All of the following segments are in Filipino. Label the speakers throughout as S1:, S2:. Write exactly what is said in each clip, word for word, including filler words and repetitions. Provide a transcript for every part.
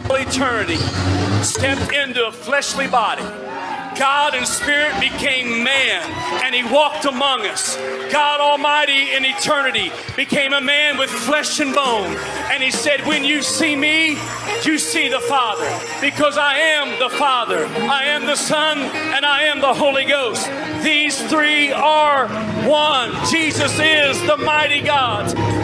S1: eternity stepped into a fleshly body. God in spirit became man, and he walked among us. God Almighty in eternity became a man with flesh and bone, and he said, when you see me, you see the Father, because I am the Father, I am the Son, and I am the Holy Ghost. These three are one. Jesus is the mighty God.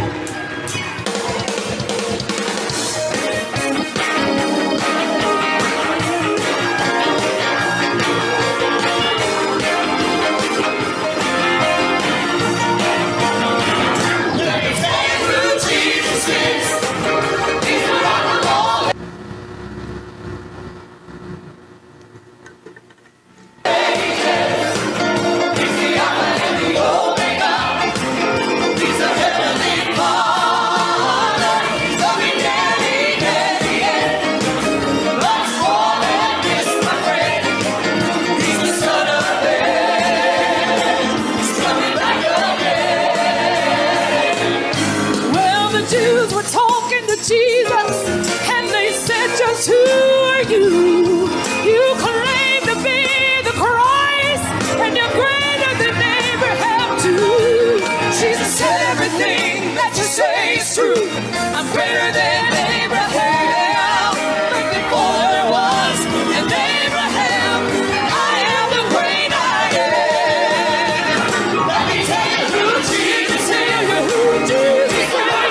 S2: Who are you? You claim to be the Christ, and you're greater than Abraham too. Jesus said everything that you say is true. I'm greater than Abraham, but before there was an Abraham, I am the great I am. Let me tell you who Jesus is. Tell you who Jesus is.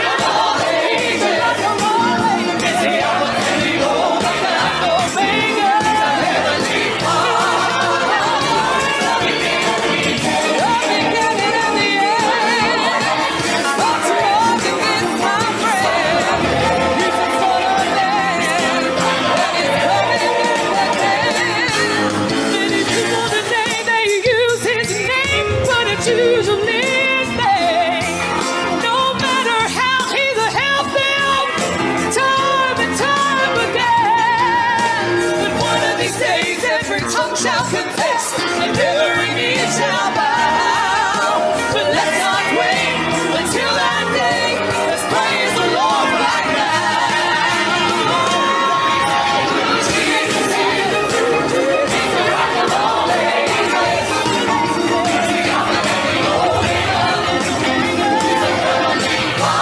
S2: Shall confess, and every knee shall bow. But let's not wait until that day. Let's praise the Lord right now. Jesus is the root, he's the rock of all ages. He's the Alpha and the Omega. He's the heavenly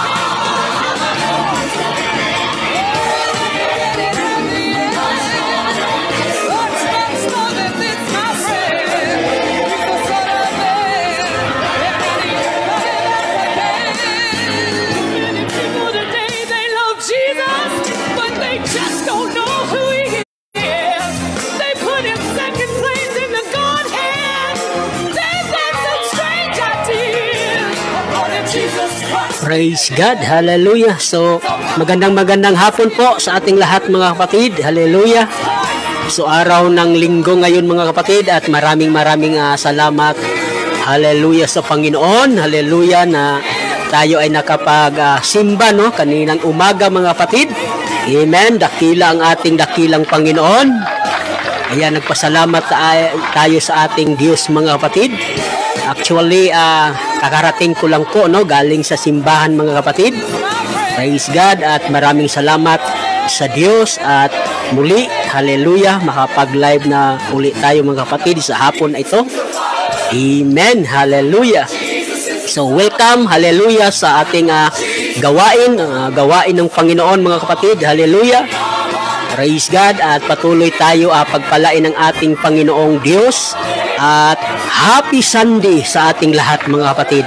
S3: Praise God, hallelujah. So, magandang magandang hapon po sa ating lahat mga kapatid, hallelujah. So, araw ng linggo ngayon mga kapatid, at maraming maraming uh, salamat, hallelujah, sa Panginoon, hallelujah, na tayo ay nakapag uh, simba, no, kaninang umaga mga kapatid. Amen, dakila ang ating dakilang Panginoon. Ayan, nagpasalamat tayo sa ating Diyos mga kapatid. Actually, uh, kakarating ko lang po, no, galing sa simbahan mga kapatid. Praise God, at maraming salamat sa Diyos, at muli, hallelujah, makapag-live na uli tayo mga kapatid sa hapon ito. Amen, hallelujah. So welcome, hallelujah, sa ating uh, gawain, uh, gawain ng Panginoon mga kapatid, hallelujah. Praise God, at patuloy tayo uh, pagpalain ng ating Panginoong Diyos, at happy Sunday sa ating lahat mga kapatid.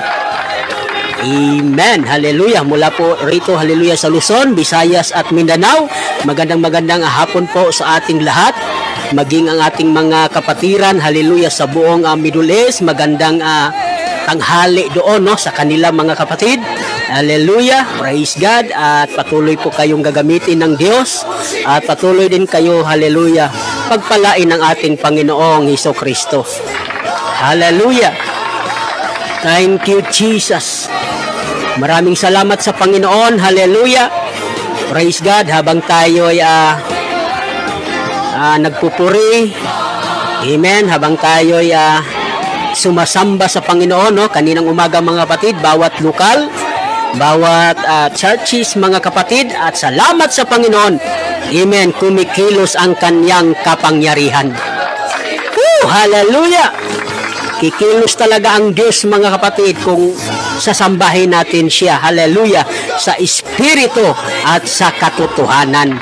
S3: Amen, hallelujah. Mula po rito, hallelujah, sa Luzon, Visayas at Mindanao, magandang magandang hapon po sa ating lahat, maging ang ating mga kapatiran, hallelujah, sa buong uh, Middle East, magandang uh, tanghali doon, no, sa kanila mga kapatid. Hallelujah, praise God, at patuloy po kayong gagamitin ng Diyos, at patuloy din kayo, hallelujah, pagpalain ng ating Panginoong Hesukristo. Hallelujah. Thank you, Jesus. Maraming salamat sa Panginoon. Hallelujah. Praise God. Habang tayo ay uh, uh, nagpupuri, amen, habang tayo ay uh, sumasamba sa Panginoon, no, kaninang umaga mga kapatid, bawat lokal, bawat uh, churches mga kapatid, at salamat sa Panginoon Amen. Kumikilos ang kanyang kapangyarihan. Woo! Hallelujah! Kikilos talaga ang Diyos, mga kapatid, kung sasambahin natin siya. Hallelujah! Sa Espiritu at sa katotohanan.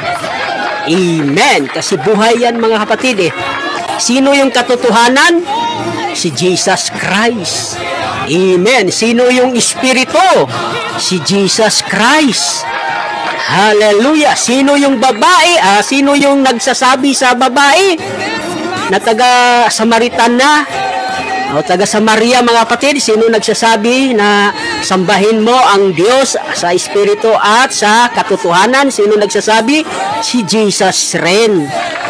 S3: Amen. Kasi buhay yan, mga kapatid eh. Sino yung katotohanan? Si Jesus Christ. Amen. Sino yung Espiritu? Si Jesus Christ. Hallelujah. Sino yung babae? Ah, sino yung nagsasabi sa babae na taga Samaritan na? O taga Samaria, mga kapatid, sino nagsasabi na sambahin mo ang Diyos sa Espiritu at sa katotohanan? Sino nagsasabi? Si Jesus rin.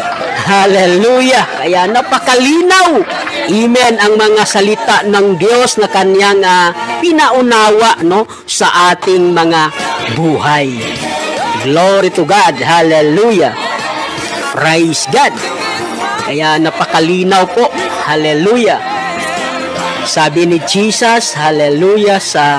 S3: Hallelujah! Kaya napakalinaw. Amen, ang mga salita ng Diyos na kanyang uh, pinaunawa, no, sa ating mga buhay. Glory to God. Hallelujah. Praise God. Kaya napakalinaw po. Hallelujah. Sabi ni Jesus, hallelujah, sa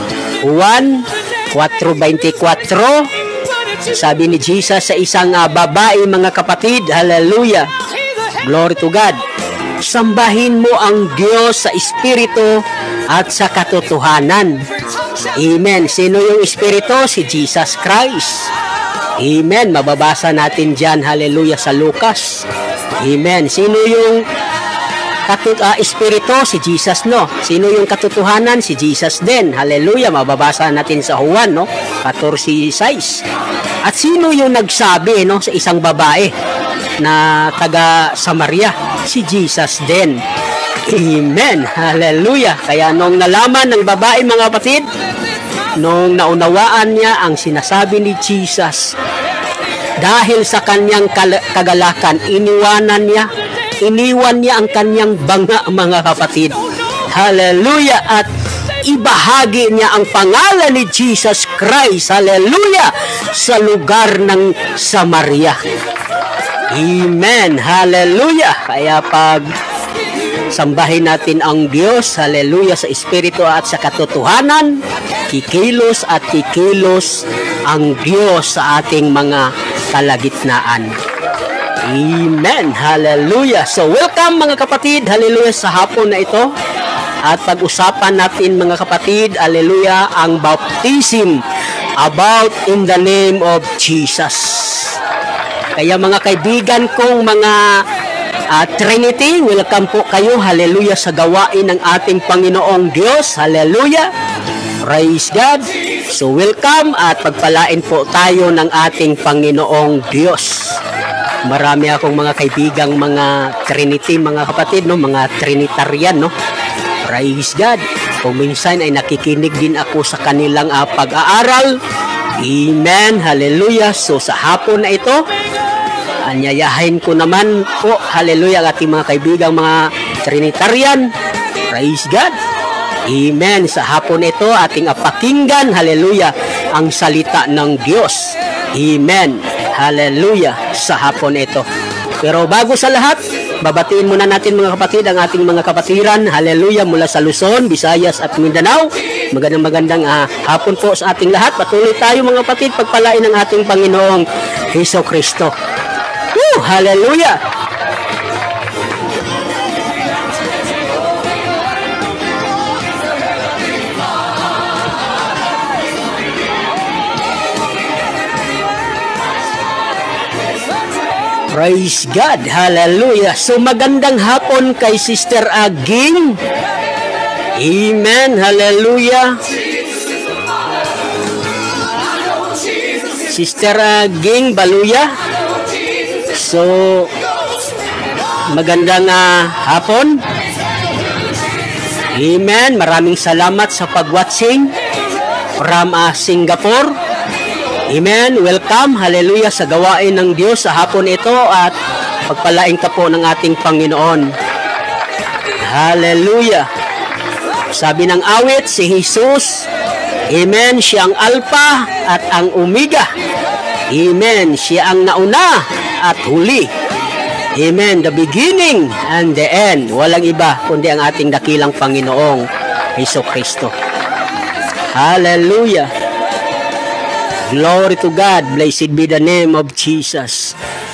S3: Juan four twenty-four, sabi ni Jesus sa isang uh, babae, mga kapatid, hallelujah, glory to God, sambahin mo ang Diyos sa Espiritu at sa katotohanan. Amen. Sino yung Espiritu? Si Jesus Christ. Amen. Mababasa natin dyan, hallelujah, sa Lucas. Amen. Sino yung Katut uh, Espiritu? Si Jesus, no? Sino yung katotohanan? Si Jesus din. Hallelujah. Mababasa natin sa Juan, no? fourteen six. At sino yung nagsabi, no, sa isang babae na taga Samaria? Si Jesus din. Amen. Hallelujah. Kaya nung nalaman ng babae, mga kapatid, nung naunawaan niya ang sinasabi ni Jesus, dahil sa kanyang kagalakan, iniwanan niya Iniwan niya ang kanyang banga, mga kapatid. Hallelujah. At ibahagi niya ang pangalan ni Jesus Christ. Hallelujah. Sa lugar ng Samaria. Amen. Hallelujah. Kaya pag sambahin natin ang Diyos, hallelujah, sa Espiritu at sa katotohanan, kikilos at kikilos ang Diyos sa ating mga kalagitnaan. Amen. Hallelujah. So, welcome, mga kapatid. Hallelujah, sa hapon na ito. At pag-usapan natin, mga kapatid, hallelujah, ang baptism about in the name of Jesus. Kaya, mga kaibigan kong mga uh, Trinity, welcome po kayo, hallelujah, sa gawain ng ating Panginoong Diyos. Hallelujah. Praise God. So, welcome at pagpalain po tayo ng ating Panginoong Diyos. Marami akong mga kaibigang mga Trinity, mga kapatid, no, mga Trinitarian, no. Praise God. Kung minsan ay nakikinig din ako sa kanilang uh, pag-aaral. Amen. Hallelujah. So sa hapon na ito, anyayahin ko naman po, hallelujah, ang ating mga kaibigang mga Trinitarian. Praise God. Amen. Sa hapon ito, ating apakinggan, hallelujah, ang salita ng Diyos. Amen. Hallelujah, sa hapon ito. Pero bago sa lahat, babatiin muna natin, mga kapatid, ang ating mga kapatiran, hallelujah, mula sa Luzon, Visayas at Mindanao. Magandang magandang uh, hapon po sa ating lahat. Patuloy tayo, mga kapatid, pagpalain ng ating Panginoong Jesucristo. Woo! Hallelujah! Praise God. Hallelujah. So magandang hapon kay Sister Aging. Amen. Hallelujah. Sister Aging Baluya. So magandang uh, hapon. Amen. Maraming salamat sa pag-watching from uh, Singapore. Amen. Welcome. Hallelujah sa gawain ng Diyos sa hapon ito at pagpalain ka po ng ating Panginoon. Hallelujah. Sabi ng awit, si Jesus, amen, siya ang Alpha at ang Omega. Amen. Siya ang nauna at huli. Amen. The beginning and the end. Walang iba kundi ang ating dakilang Panginoong Jesucristo. Hallelujah. Glory to God. Blessed be the name of Jesus.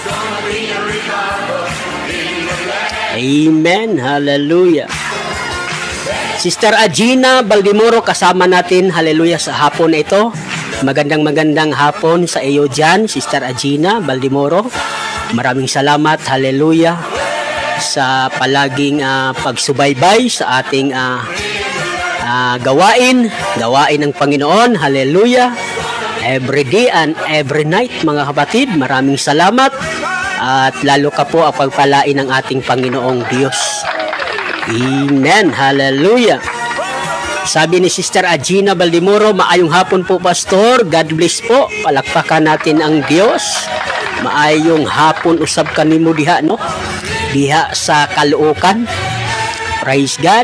S3: Amen. Hallelujah. Sister Agina Baldimoro, kasama natin, hallelujah, sa hapon na ito. Magandang magandang hapon sa iyo dyan, Sister Agina Baldimoro. Maraming salamat, hallelujah, sa palaging uh, pagsubaybay sa ating uh, uh, gawain, gawain ng Panginoon, hallelujah. Every day and every night, mga kapatid, maraming salamat. At lalo ka po ang pagpalain ng ating Panginoong Diyos. Amen. Hallelujah. Sabi ni Sister Agina Baldimoro, maayong hapon po, Pastor. God bless po. Palakpakan natin ang Diyos. Maayong hapon usab kanimo diha, no? Diha sa Caloocan. Praise God.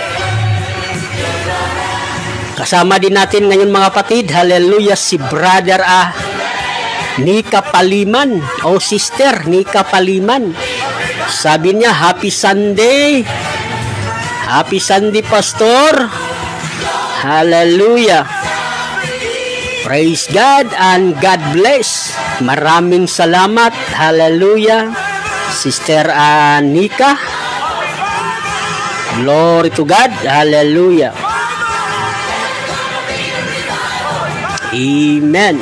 S3: Kasama din natin ngayon, mga kapatid, hallelujah, si Brother ah, Nika Paliman. O Sister Nika Paliman. Sabi niya, Happy Sunday. Happy Sunday, Pastor. Hallelujah. Praise God and God bless. Maraming salamat. Hallelujah. Sister Anika. Glory to God. Hallelujah. Amen.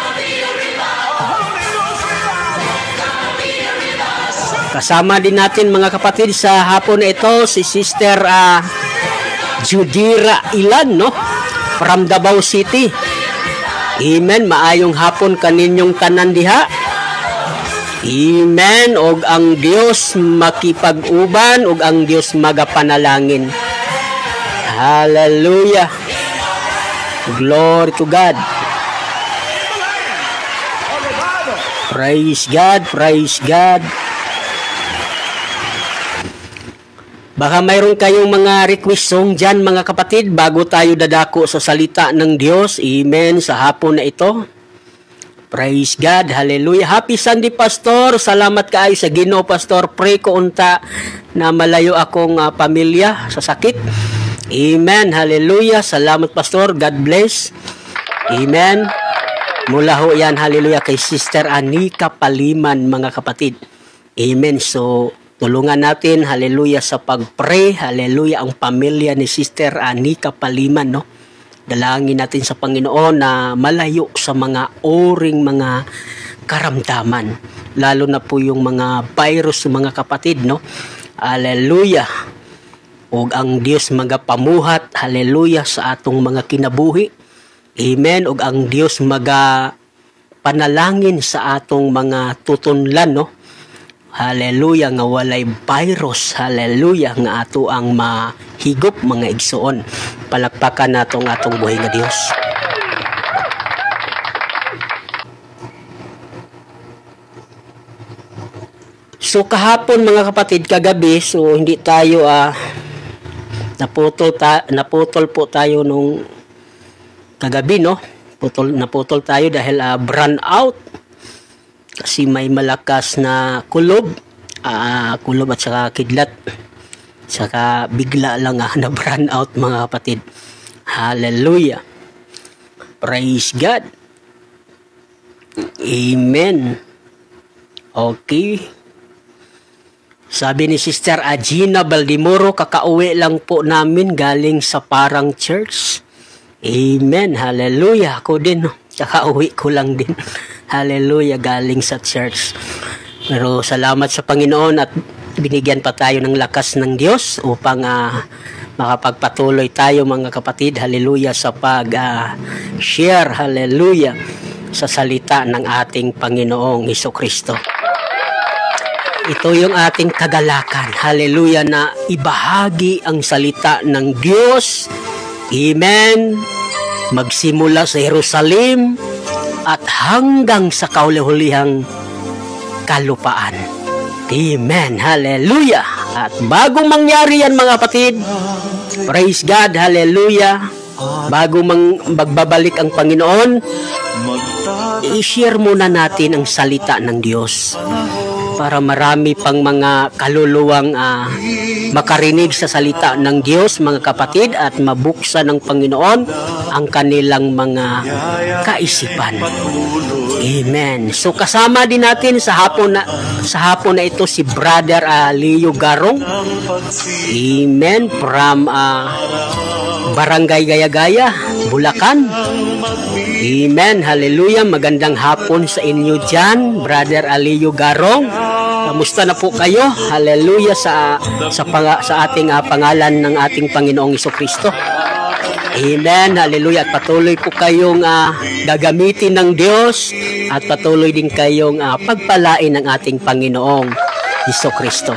S3: Kasama din natin, mga kapatid, sa hapon na ito si Sister uh, Judira Ilan, no? From Davao City. Amen. Maayong hapon kaninyong tanan diha. Amen. Og ang Dios makipag-uban, og ang Dios magapanalangin. Hallelujah. Glory to God. Praise God, praise God. Baka mayroon kayong mga request song dyan, mga kapatid, bago tayo dadako sa salita ng Diyos. Amen. Sa hapon na ito. Praise God. Hallelujah. Happy Sunday, Pastor. Salamat kaayo sa Ginoo, Pastor. Pray ko unta na malayo akong uh, pamilya sa sakit. Amen. Hallelujah. Salamat, Pastor. God bless. Amen. Mula ho yan, hallelujah, kay Sister Anika Paliman, mga kapatid. Amen. So, tulungan natin, hallelujah, sa pag-pray, hallelujah, ang pamilya ni Sister Anika Paliman, no? Dalangin natin sa Panginoon na malayo sa mga oring mga karamdaman, lalo na po yung mga virus, mga kapatid, no? Hallelujah. Og ang Dios magapamuhat, hallelujah, sa atong mga kinabuhi. Amen. Og ang Dios maga panalangin sa atong mga tutunlan, no? Hallelujah, nga walay virus. Hallelujah, nga ato ang mahigop, mga igsoon. Palakpakan natong atong buhay nga Dios. So kahapon, mga kapatid, kagabi, so hindi tayo ah naputol ta naputol po tayo nung kagabi, no? Putol naputol tayo dahil uh, brand out. Kasi may malakas na kulob, uh, kulob at saka kidlat. Saka bigla lang uh, na brand out, mga kapatid. Hallelujah. Praise God. Amen. Okay. Sabi ni Sister Agina Baldimoro, kakauwi lang po namin galing sa Parang Church. Amen. Hallelujah. Ako din, kakauwi ko lang din. Hallelujah, galing sa church. Pero salamat sa Panginoon at binigyan pa tayo ng lakas ng Diyos upang uh, makapagpatuloy tayo, mga kapatid, hallelujah, sa pag-share, uh, hallelujah, sa salita ng ating Panginoong Hesukristo. Ito yung ating kagalakan, hallelujah, na ibahagi ang salita ng Diyos. Amen. Magsimula sa Jerusalem at hanggang sa kauli-hulihang kalupaan. Amen. Hallelujah. At bagong mangyari yan, mga kapatid, praise God, hallelujah, bago mang magbabalik ang Panginoon, i-share muna natin ang salita ng Diyos. para marami pang mga kaluluwang ah, makarinig sa salita ng Diyos, mga kapatid, at mabuksan ng Panginoon ang kanilang mga kaisipan. Amen. So kasama din natin sa hapon na sa hapon na ito si Brother uh, Leo Garong. Amen. From uh, Barangay Gaya-Gaya, Bulacan. Amen. Hallelujah. Magandang hapon sa inyo dyan, Brother Leo Garong. Kamusta na po kayo? Hallelujah sa sa, pang, sa ating uh, pangalan ng ating Panginoong Jesucristo. Amen. Hallelujah. At patuloy po kayong uh, gagamitin ng Diyos at patuloy din kayong uh, pagpalain ng ating Panginoong Jesucristo.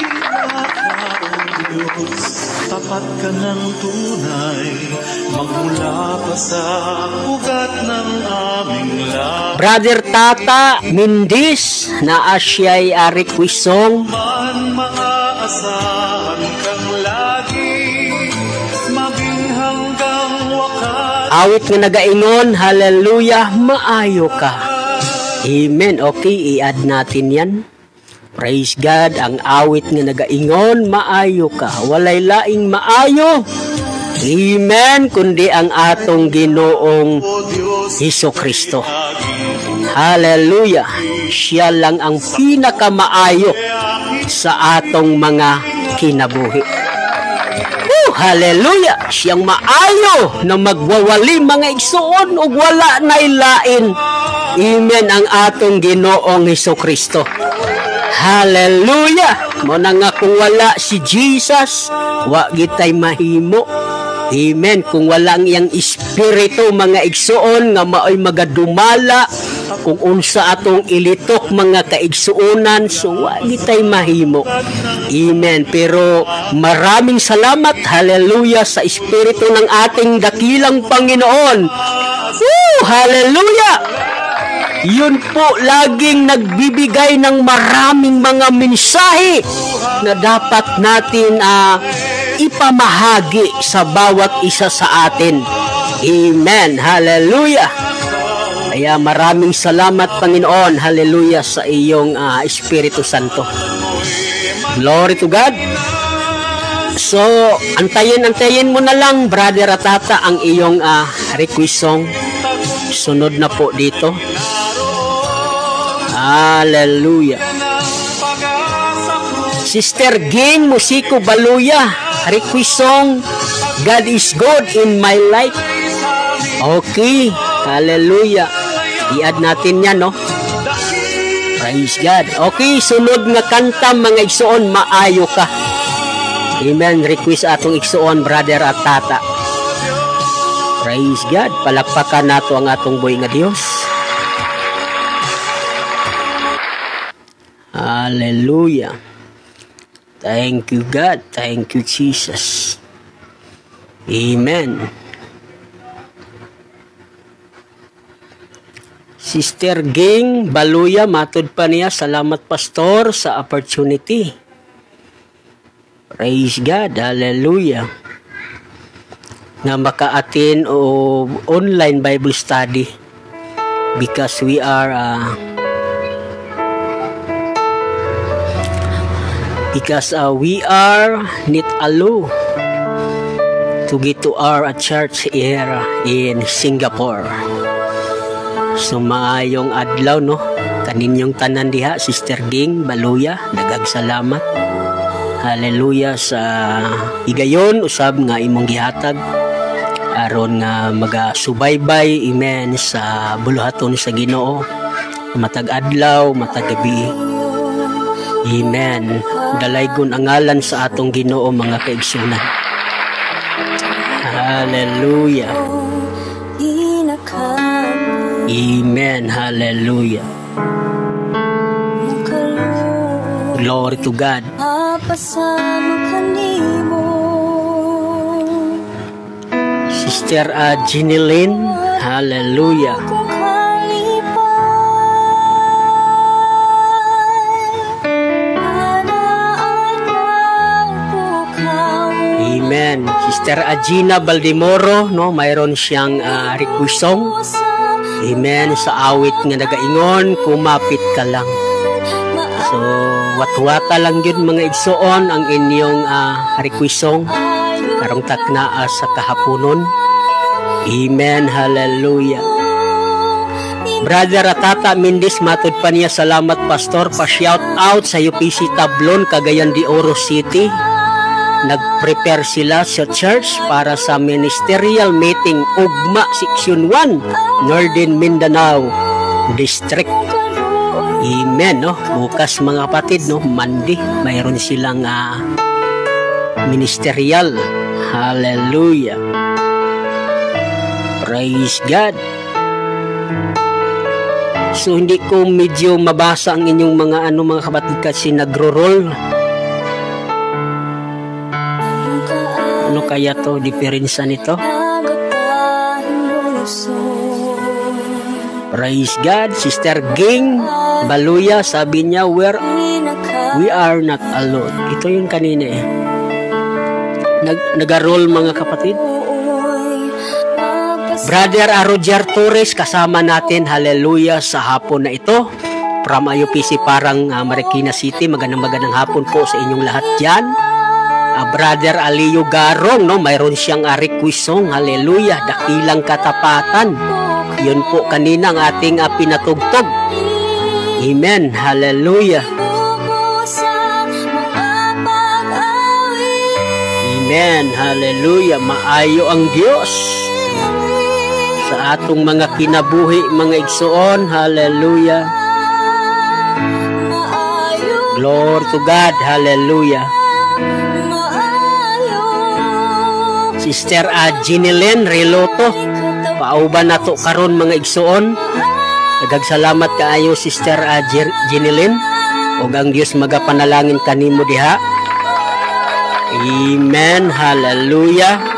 S4: Tapat ka ng tunay, magmula pa sa ugat ng aming lahat.
S3: Brother Tata Mindis na asya'y uh, requisong
S4: Man maaasahan kang lagi, maging hanggang wakas.
S3: awit nga nagaingon, hallelujah, maayo ka. Amen. Okay, i-add natin yan. Praise God, ang awit nga nagaingon, maayo ka. Walay laing maayo. Amen. Kundi ang atong Ginoong Jesucristo. Hallelujah. Siya lang ang pinakamaayo sa atong mga kinabuhi. Woo, hallelujah. Siyang maayo na magwawali mga igsuon ug wala na ilain. Amen. Ang atong Ginoong Jesucristo. Hallelujah. Mo na nga kung wala si Jesus, wa gitay mahimo. Amen. Kung wala ang iyang espiritu, mga igsuon nga maoy magadumala, kung unsa atong ilitok mga kaigsuonan, so wa gitay mahimo. Amen. Pero maraming salamat, hallelujah, sa espiritu ng ating dakilang Panginoon. Woo! Hallelujah! Yun po laging nagbibigay ng maraming mga mensahe na dapat natin uh, ipamahagi sa bawat isa sa atin. Amen. Hallelujah. Kaya maraming salamat, Panginoon. Hallelujah sa iyong uh, Espiritu Santo. Glory to God. So, antayin-antayin mo na lang, Brother Atata, ang iyong uh, request song. Sunod na po dito. Hallelujah. Sister Ging Musiko Baluya, request song, God is good in my life. Okay. Hallelujah. I-add natin yan, no? Praise God. Okay, sunod nga kanta, mga igsuon, maayo ka. Amen. Request atong igsuon, Brother at Tata. Praise God. Palakpakan nato ang atong buhay nga Dios. Hallelujah. Thank you, God. Thank you, Jesus. Amen. Sister Ging Baluya, matod pa niya, salamat Pastor sa opportunity. Praise God. Hallelujah. Na maka-attend o online Bible study because we are uh, because uh, we are not allowed to get to our uh, church here in Singapore. So maayong adlaw, no, kaninyong tanan diha, Sister Ging Baluya, daghang salamat. Hallelujah sa higayon usab nga imong gihatag aron nga magasubaybay, amen, sa buluhaton sa Ginoo matag adlaw, matag gabi. Amen. Dalaygon ang ngalan sa atong Ginoo, mga kaigsunan. Hallelujah. Amen. Hallelujah. Glory to God. Sister uh, Ginilyn, hallelujah. Amen. Sister Agina Baldemoro, no, mayroon siyang uh, request song. Amen. Sa awit nga nagaingon, kumapit ka lang. So, watwata lang yun mga igsoon ang inyong uh, requesong karong taknaa sa kahaponon. Amen, hallelujah. Brother Atata Mindis, matod pa niya, salamat pastor, pa-shout out sa U P C Tablon, Cagayan de Oro City. Nag-prepare sila sa church para sa ministerial meeting Ugma Section one, Northern Mindanao District. Amen, no? Bukas mga kapatid, no? Monday, mayroon silang uh, ministerial. Hallelujah. Praise God. So hindi ko medyo mabasa ang inyong mga ano mga kapatid kasi nagro-roll. Ano kaya to diferensya nito? Praise God. Sister Ging Baluya, sabi niya, Where we are not alone. Ito yung kanina eh. Nag nag-roll mga kapatid. Brother Roger Torres, kasama natin, hallelujah, sa hapon na ito. From U P C Parang uh, Marikina City, magandang magandang hapon po sa inyong lahat dyan. Uh, Brother Aliyo Garong, no, mayroon siyang uh, request song, hallelujah, dakilang katapatan. Yun po kanina ang ating uh, pinatugtog. Amen, hallelujah. Amen, hallelujah, maayo ang Diyos sa atong mga kinabuhi, mga igsoon. Hallelujah. Glory to God. Hallelujah. Sister uh, Ginilyn Reloto, pauban na to karon mga igsoon. Nagagsalamat kaayo Sister uh, Ginilyn. Og ang Dios magapanalangin kanimo diha. Amen. Hallelujah.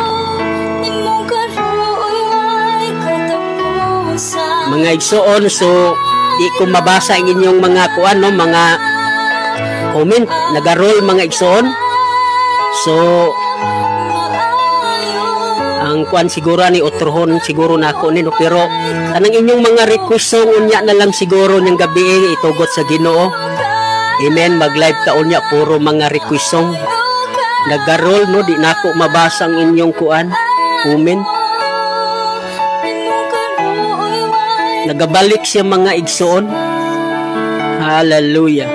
S3: Mga igsoon, so di ko mabasa ang inyong mga kuan, no, mga comment, nag-roll mga igsoon. So ang kuan siguro ni utrohon siguro nako nino, pero kanang inyong mga request song unya na lang siguro ng gabi itugot sa Ginoo. Amen, mag-live ta unya puro mga request song. Nag-roll, no, di nako mabasa ang inyong kuan comment. Nagabalik siya mga igsoon. Hallelujah.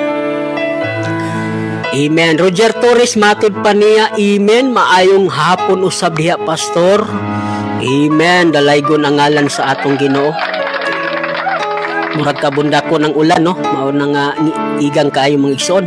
S3: Amen. Roger Torres, matod pa niya, amen, maayong hapon usab diha pastor. Amen. Dalaygon ang ngalan sa atong Ginoo. Murag kabunda ko ng ulan, no, mao na nga igang kaayo mga igsoon.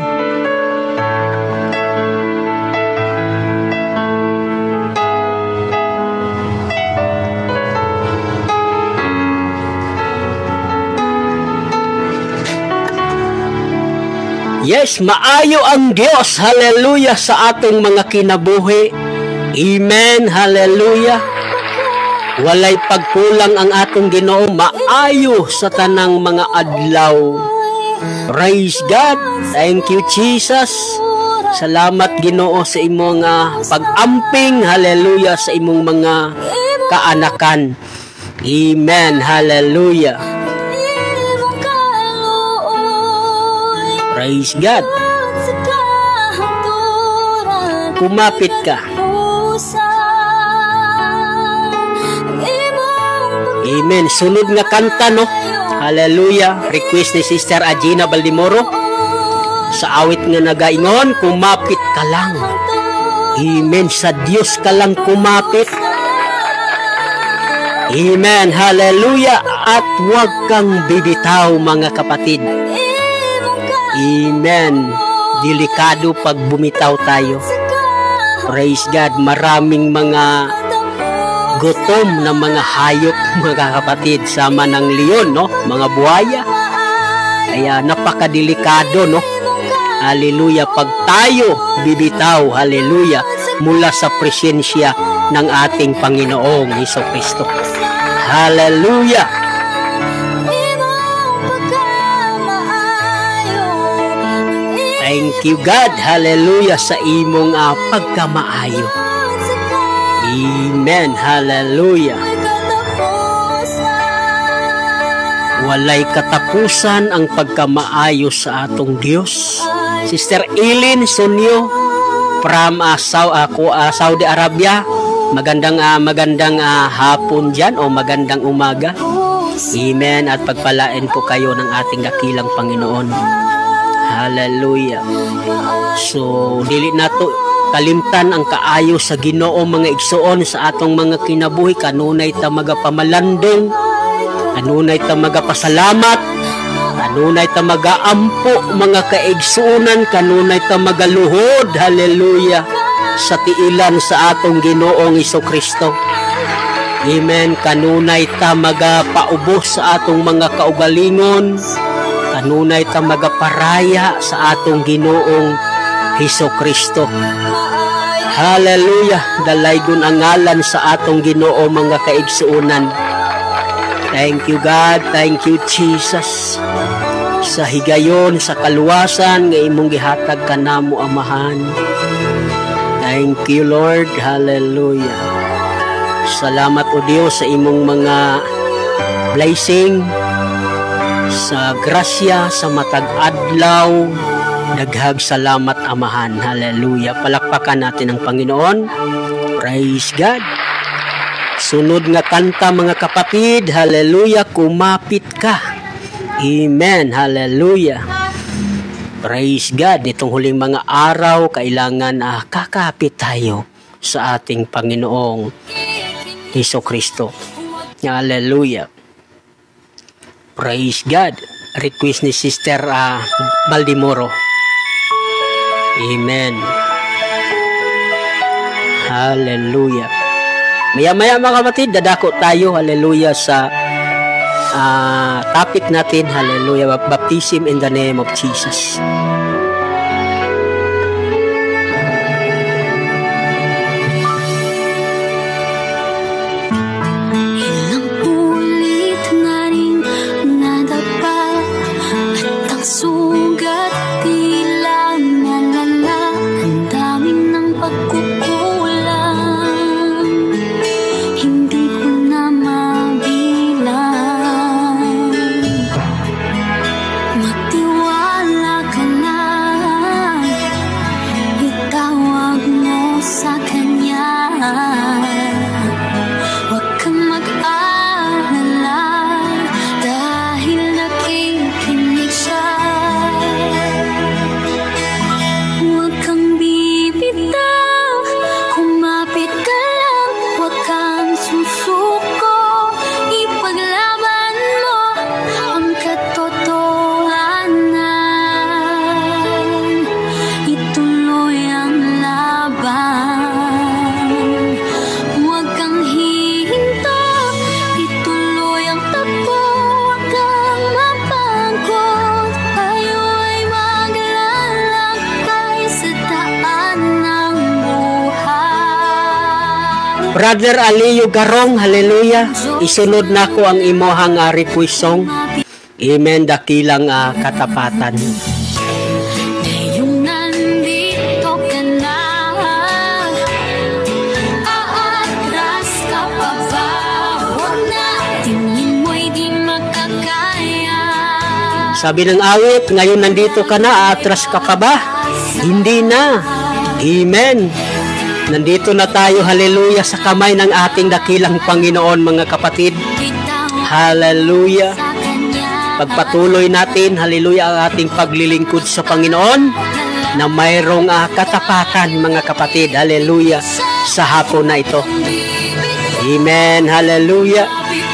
S3: Yes, maayo ang Diyos, hallelujah, sa atong mga kinabuhi. Amen, hallelujah. Walay pagkulang ang atong Ginoo, maayo sa tanang mga adlaw. Praise God. Thank you, Jesus. Salamat Ginoo sa imong uh, pag-amping, hallelujah, sa imong mga kaanakan. Amen, hallelujah. Praise God. Kumapit ka. Amen. Sunod nga kanta, no? Hallelujah. Request ni Sister Agina Baldimoro. Sa awit nga nagaingon, kumapit ka lang. Amen. Sa Diyos ka lang kumapit. Amen. Hallelujah. At huwag kang bibitaw, mga kapatid. Amen. Delikado pag bumitaw tayo. Praise God. Maraming mga gutom na mga hayop, mga kapatid, sama ng leon, no? Mga buhaya. Kaya napakadelikado, no? Hallelujah. Pag tayo bibitaw, hallelujah, mula sa presensya ng ating Panginoong Hesukristo. Hallelujah. Thank you God, hallelujah, sa imong uh, pagkamaayo. Amen, hallelujah. Walay katapusan ang pagkamaayos sa atong Dios. Sister Eileen Sonyo from uh, Sau- uh, uh, Saudi Arabia. Magandang uh, magandang uh, hapon diyan o magandang umaga. Amen, at pagpalain po kayo ng ating dakilang Panginoon. Hallelujah. So, dili nato kalimtan ang kaayo sa Ginoo mga igsoon sa atong mga kinabuhi. Kanunay ta magapamalandong, kanunay ta magapasalamat, kanunay ta magaampo mga kaigsuonan, kanunay ta magaluhod, hallelujah, sa tiilan sa atong Ginoong Hesukristo. Amen. Kanunay ta magapaubos sa atong mga kaugalingon, kanunay ta magaparaya sa atong Ginoong Hesukristo. Hallelujah. Dalaygon ang ngalan sa atong Ginoo mga kaigsuonan. Thank you God, thank you Jesus. Sa higayon, sa kaluwasan nga imong gihatag kanamo Amahan. Thank you Lord, hallelujah. Salamat o Dios sa imong mga blessing, sa grasya, sa matag adlaw. Daghag salamat Amahan, hallelujah. Palakpakan natin ang Panginoon. Praise God. Sunod nga kanta mga kapatid, hallelujah, kumapit ka. Amen, hallelujah. Praise God. Itong huling mga araw, kailangan ah, kakapit tayo sa ating Panginoong Hesukristo. Hallelujah. Praise God. Request ni Sister uh, Baldimoro. Amen. Hallelujah. Maya-maya mga kapatid, dadako tayo, hallelujah, sa uh, topic natin, hallelujah, baptism in the name of Jesus. Brother Aliyo Garong, hallelujah. Isunod na ko ang imohang uh, request song. Amen, dakilang uh, katapatan. Sabi ng awit, ngayon nandito ka na, atras ka pa ba? Hindi na. Amen. Nandito na tayo, hallelujah, sa kamay ng ating dakilang Panginoon, mga kapatid. Hallelujah. Pagpatuloy natin, hallelujah, ang ating paglilingkod sa Panginoon na mayroong uh, katapatan, mga kapatid, hallelujah, sa hapon na ito. Amen, hallelujah.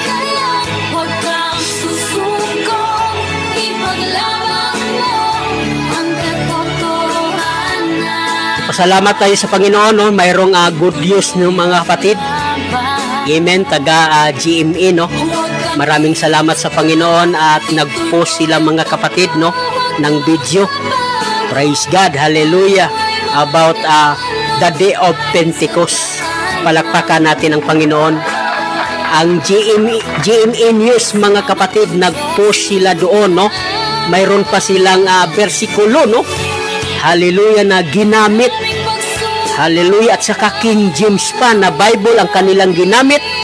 S3: Salamat tayo sa Panginoon, no? Mayroong uh, good news ng mga kapatid. Amen, taga uh, G M A, no? Maraming salamat sa Panginoon at nag-post sila mga kapatid, no, ng video. Praise God, hallelujah, about uh, the day of Pentecost. Palakpakan natin ang Panginoon. Ang G M A, G M A News, mga kapatid, nag-post sila doon, no? Mayroon pa silang uh, versikulo, no? Hallelujah, na ginamit. Hallelujah, at saka King James pa na Bible ang kanilang ginamit.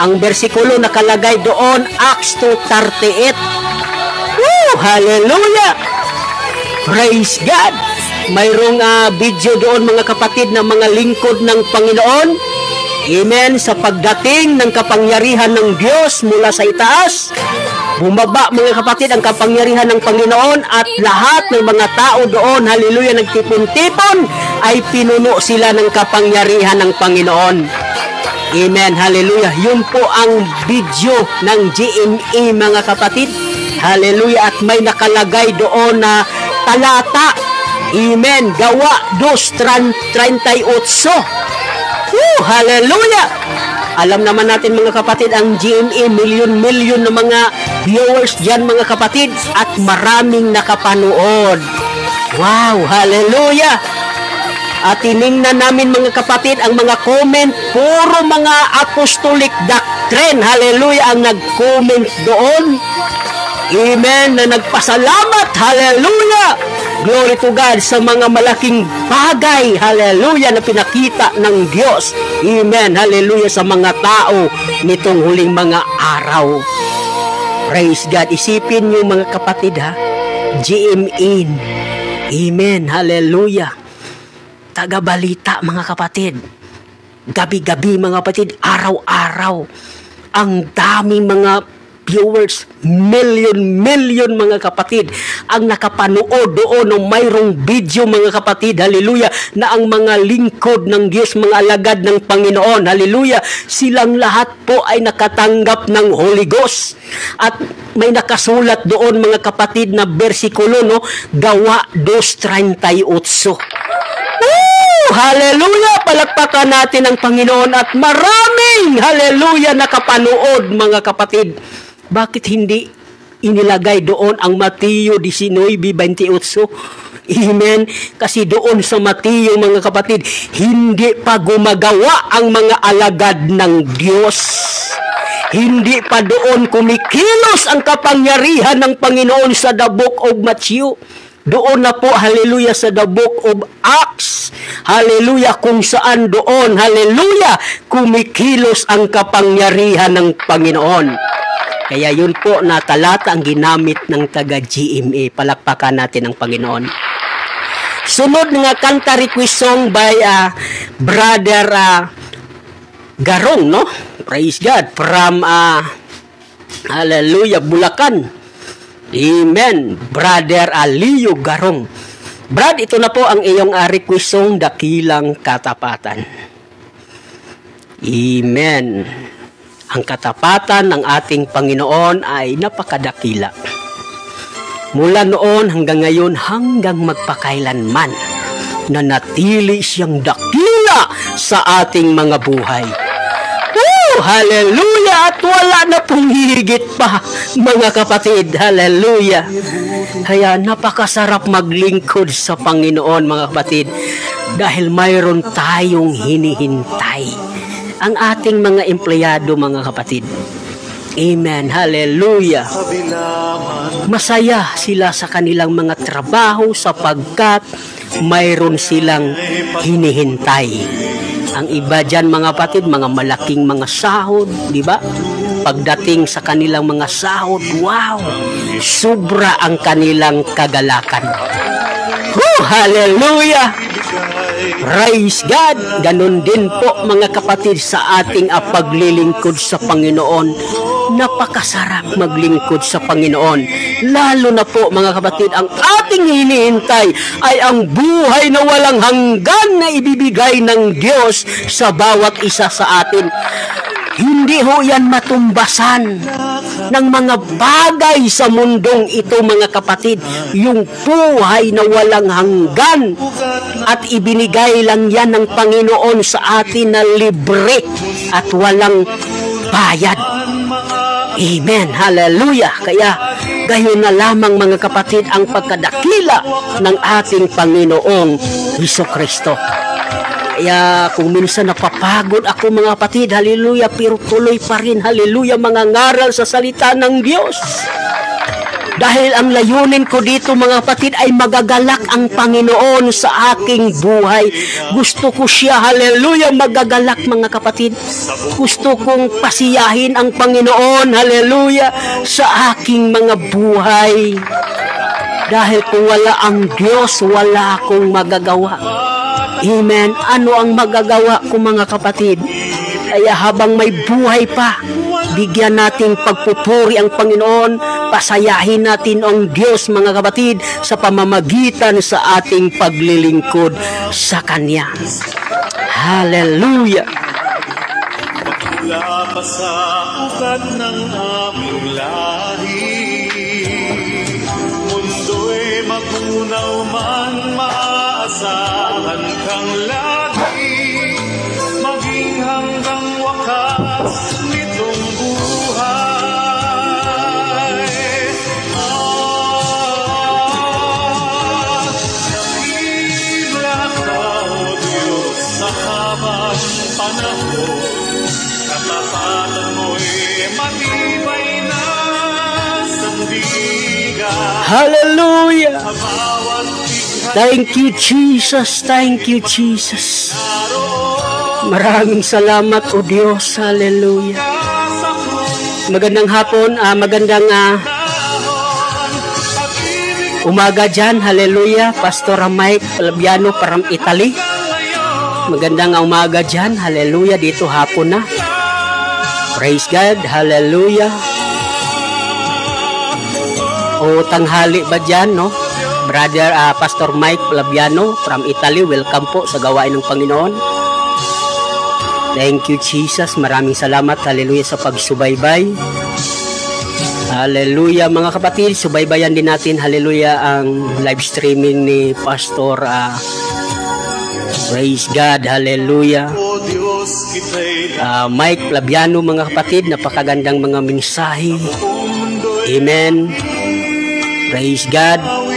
S3: Ang bersikulo nakalagay doon, Acts two thirty-eight. Woo! Hallelujah! Praise God! Mayroong uh, video doon mga kapatid ng mga lingkod ng Panginoon. Amen. Sa pagdating ng kapangyarihan ng Diyos mula sa itaas, bumaba mga kapatid ang kapangyarihan ng Panginoon at lahat ng mga tao doon, hallelujah, nagtipon-tipon, ay pinuno sila ng kapangyarihan ng Panginoon. Amen. Hallelujah. Yun po ang video ng G M A mga kapatid. Hallelujah. At may nakalagay doon na talata. Amen. Gawa dos thirty-eight. Woo! Hallelujah! Alam naman natin mga kapatid, ang G M A, milyon-milyon na mga viewers dyan mga kapatid, at maraming nakapanood. Wow! Hallelujah! At tiningnan namin mga kapatid ang mga comment, puro mga apostolic doctrine, hallelujah, ang nag-comment doon. Amen, na nagpasalamat, hallelujah, glory to God, sa mga malaking bagay, hallelujah, na pinakita ng Diyos, amen, hallelujah, sa mga tao nitong huling mga araw. Praise God. Isipin niyo mga kapatid ha, G M A, amen, hallelujah, tagabalita mga kapatid, gabi-gabi mga kapatid, araw-araw, ang daming mga viewers, million-million mga kapatid ang nakapanood doon ng mayroong video mga kapatid, hallelujah, na ang mga lingkod ng Diyos, mga alagad ng Panginoon, hallelujah, silang lahat po ay nakatanggap ng Holy Ghost. At may nakasulat doon mga kapatid na bersikulo, no? Gawa dos thirty-eight. Hallelujah! Palakpakan natin ang Panginoon at maraming, hallelujah, nakapanood mga kapatid. Bakit hindi inilagay doon ang Mateo nineteen twenty-eight? Amen. Kasi doon sa Mateo mga kapatid, hindi pa gumagawa ang mga alagad ng Diyos. Hindi pa doon kumikilos ang kapangyarihan ng Panginoon sa the book of Matthew. Doon na po, hallelujah, sa the book of Acts, hallelujah, kung saan doon, hallelujah, kumikilos ang kapangyarihan ng Panginoon. Kaya yun po na talata ang ginamit ng taga-G M A. Palakpakan natin ang Panginoon. Sunod nga kanta request song by uh, Brother uh, Garong, no? Praise God. From, uh, hallelujah, Bulacan. Amen. Brother Alio Garong. Brad, ito na po ang iyong uh, request song, Dakilang Katapatan. Amen. Ang katapatan ng ating Panginoon ay napakadakila. Mula noon hanggang ngayon, hanggang magpakailanman, nanatili siyang dakila sa ating mga buhay. Woo! Hallelujah! At wala na pong higit pa, mga kapatid. Hallelujah! Kaya napakasarap maglingkod sa Panginoon, mga kapatid, dahil mayroon tayong hinihintay. Ang ating mga empleyado, mga kapatid. Amen. Hallelujah. Masaya sila sa kanilang mga trabaho sapagkat mayroon silang hinihintay. Ang iba dyan, mga kapatid, mga malaking mga sahod, di ba? Pagdating sa kanilang mga sahod, wow! Sobra ang kanilang kagalakan. Woo! Hallelujah! Praise God! Ganon din po mga kapatid sa ating uh, paglilingkod sa Panginoon. Napakasarap maglingkod sa Panginoon. Lalo na po mga kapatid, ang ating hinihintay ay ang buhay na walang hanggan na ibibigay ng Diyos sa bawat isa sa atin. Hindi ho yan matumbasan ng mga bagay sa mundong ito, mga kapatid. Yung buhay na walang hanggan at ibinigay lang yan ng Panginoon sa atin na libre at walang bayad. Amen. Hallelujah. Kaya gayon na lamang mga kapatid ang pagkadakila ng ating Panginoong Hesukristo. Kaya kung minsan napapagod ako mga kapatid, hallelujah, pero tuloy pa rin, hallelujah, mga ngaral sa salita ng Diyos. Dahil ang layunin ko dito mga kapatid ay magagalak ang Panginoon sa aking buhay. Gusto ko siya, hallelujah, magagalak mga kapatid. Gusto kong pasiyahin ang Panginoon, hallelujah, sa aking mga buhay. Dahil kung wala ang Diyos, wala akong magagawa. Amen. Ano ang magagawa ko mga kapatid? Kaya habang may buhay pa, bigyan nating pagpupuri ang Panginoon, pasayahin natin ang Diyos mga kapatid sa pamamagitan sa ating paglilingkod sa Kanya. Hallelujah!
S4: Magmula pa sa ugat ng aming lahi, mundo'y magunaw man, maaasahan kang lagi, maging hanggang wakas nitong buhay. Ah, nakila ka, O Diyos, sa habang panahon, katapatan mo'y matibay na sandigan.
S3: Hallelujah!
S4: Sa bawat bighay
S3: Thank you, Jesus. Thank you, Jesus.
S4: naroon
S3: Maraming salamat, O Diyos. Hallelujah.
S4: sa
S3: Magandang hapon, ah, magandang ah,
S4: kunahon, pag-ibig
S3: umaga dyan. Hallelujah. Pastor Mike Palabiano from Italy.
S4: ngayon.
S3: Magandang umaga dyan. Hallelujah. Dito hapon na. Praise God. Hallelujah. O tanghali ba dyan, no? Brother ah, Pastor Mike Palabiano from Italy. Welcome po sa gawain ng Panginoon. Thank you, Jesus. Maraming salamat. Hallelujah sa pagsubaybay. Hallelujah mga kapatid. Subaybayan din natin. Hallelujah ang live streaming ni Pastor ah, praise God. Hallelujah.
S4: O Diyos, kita'y
S3: Ah, Mike Palabiano mga kapatid. Napakagandang mga mensahe.
S4: mundo
S3: Amen. Praise God.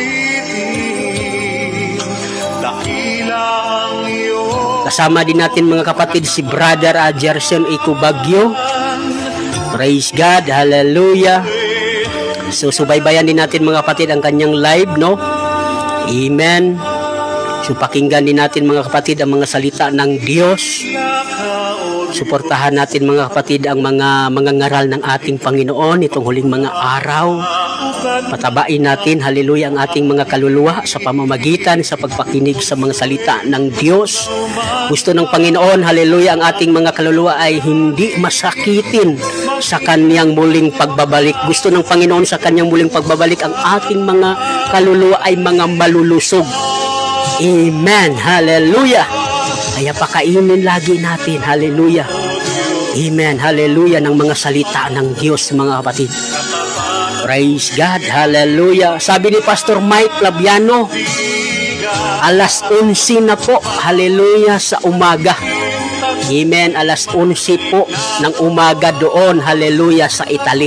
S4: awitin, dakila ang iyong
S3: Kasama din natin mga kapatid si Brother uh, Jerson Icubagyo. Praise God. Hallelujah. So subaybayan din natin mga kapatid ang kanyang live, no? Amen. So pakinggan din natin mga kapatid ang mga salita ng Diyos. Suportahan natin mga kapatid ang mga mga ngaral ng ating Panginoon itong huling mga araw. Patabain natin, hallelujah, ang ating mga kaluluwa sa pamamagitan sa pagpakinig sa mga salita ng Diyos. Gusto ng Panginoon, hallelujah, ang ating mga kaluluwa ay hindi masakitin sa kanyang muling pagbabalik. Gusto ng Panginoon sa kanyang muling pagbabalik ang ating mga kaluluwa ay mga malulusog. Amen. Hallelujah. Kaya pakainin lagi natin. Hallelujah. Amen. Hallelujah ng mga salita ng Diyos mga kapatid. Praise God. Hallelujah. Sabi ni Pastor Mike Palabiano, alas onse na po. Hallelujah sa umaga. Amen. Alas onse po ng umaga doon. Hallelujah sa Italy.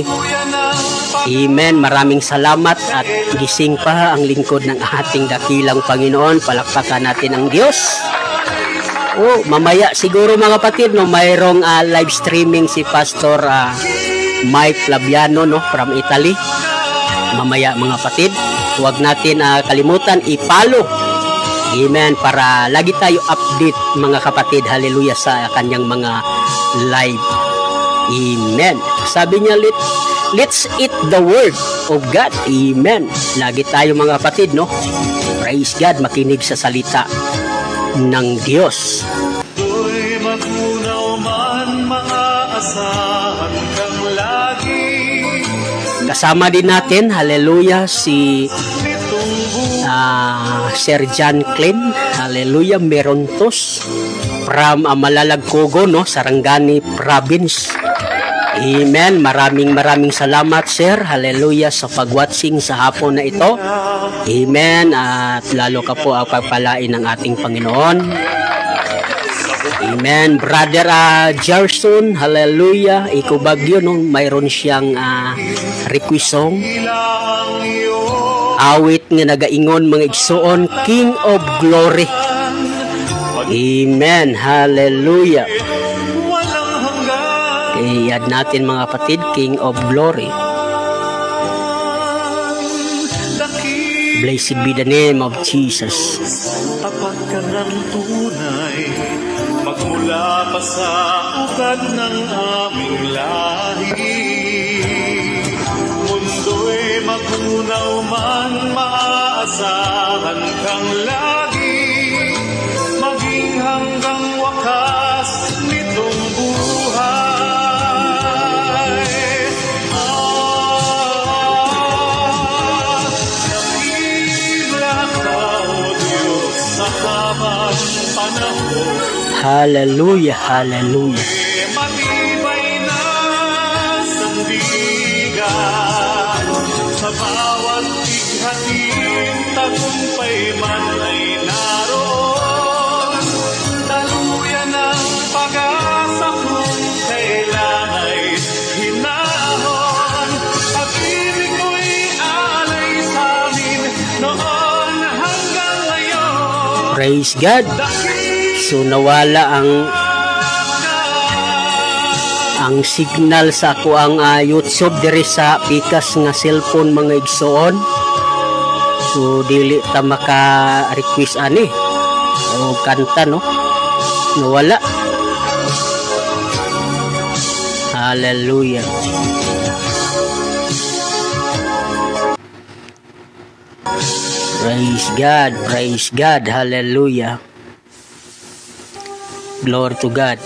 S3: Amen. Maraming salamat at gising pa ang lingkod ng ating dakilang Panginoon. Palakpakan natin ang Diyos. Oh, mamaya siguro mga kapatid, no, mayroong uh, live streaming si Pastor uh, Mike Palabiano, no, from Italy. Mamaya mga kapatid, huwag natin uh, kalimutan i-follow. Amen. Para lagi tayo update mga kapatid. Hallelujah sa kanyang mga live. Amen. Sabi niya, Let, let's eat the word of God. Amen. Lagi tayo mga kapatid, no? Praise God. Makinig sa salita ng Diyos.
S4: Do'y magunaw man, maaasahan kang lagi.
S3: Kasama din natin, hallelujah, si
S4: Nitong buhay
S3: uh, Sir John Klein, hallelujah, Merontos from uh, Malalagkogo, no, Sarangani Province. Amen. Maraming maraming salamat, Sir. Hallelujah sa pag-watching sa hapon na ito. Amen. At lalo ka po ang pagpalain ng ating Panginoon. Amen. Brother uh, Jerson, hallelujah. Icubagyo, no, mayroon siyang uh, request song.
S4: ang iyong
S3: Awit nga nagaingon mga igsoon, King of Glory. Amen. Hallelujah.
S4: walang hanggan.
S3: I-add natin mga kapatid, King of Glory. Blessed be the name of Jesus.
S4: Tapat ka ng tunay, magmula pa sa ugat ng aming lahi. Mundo'y magunaw man, maaasahan kang lagi, maging hanggang wakas nitong buhay. Ah, nakibla ka, O Diyos, sa tamang panahon.
S3: Hallelujah, hallelujah.
S4: Matibay na sandigan, sa bawat tighatin, tagumpay man ay naroon. Daluyan ang pag-asa kung kailan ay hinahon. Pag-ibig mo'y alay sa amin noon hanggang ngayon.
S3: Praise God. So nawala ang ang signal sa ako ang uh, YouTube diri sa pikas nga cellphone mga igsoon. So dili ta maka request ani o kanta no. Nawala. Hallelujah. Praise God, praise God, hallelujah. Glory to God.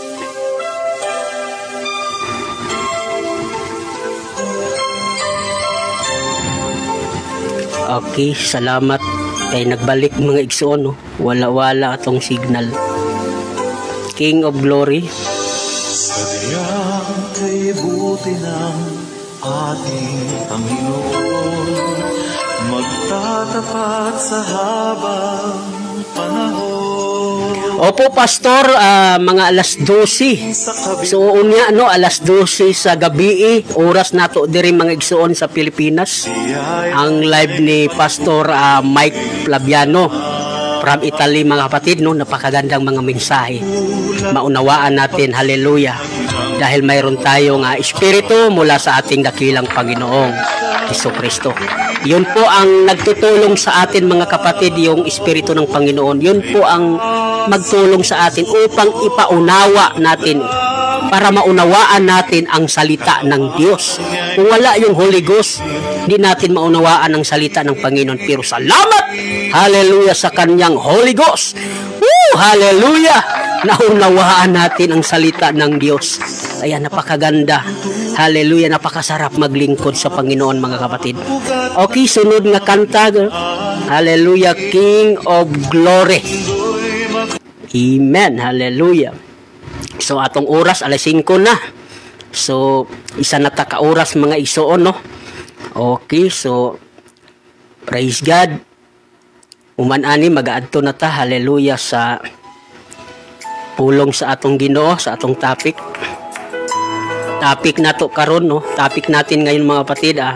S3: Okay, salamat. Kay nagbalik mga igsoon, no? Wala-wala atong signal. King of Glory.
S4: Sadyang kay buti ng ating Panginoon, magtatapat sa habang panahon.
S3: Opo, Pastor, ah, mga alas dose.
S4: Sa kabila
S3: So, unya, no, alas dose sa gabi, oras nato diri mga igsoon sa Pilipinas. Ang live ni Pastor ah, Mike Flaviano from Italy, mga kapatid, no, napakagandang mga mensahe. Maunawaan natin, hallelujah, dahil mayroon tayong uh, espiritu mula sa ating dakilang Panginoong Jesucristo. Yun po ang nagtutulong sa atin, mga kapatid, yung espiritu ng Panginoon. Yun po ang magtulong sa atin upang ipaunawa natin, para maunawaan natin ang salita ng Diyos. Kung wala yung Holy Ghost, hindi natin maunawaan ang salita ng Panginoon. Pero salamat, hallelujah, sa kanyang Holy Ghost. Woo, hallelujah, naunawaan natin ang salita ng Diyos. Kaya napakaganda, hallelujah, napakasarap maglingkod sa Panginoon, mga kapatid. Okay, sunod nga kanta, hallelujah, King of Glory. Amen, hallelujah. So atong oras alas singko na. So isa na ta ka oras mga igsoon, no. Okay, so praise God. Uman ani magaadto na ta, hallelujah, sa pulong sa atong Ginoo, sa atong topic. Topic nato karon, no. Topic natin ngayon, mga kapatid, ah.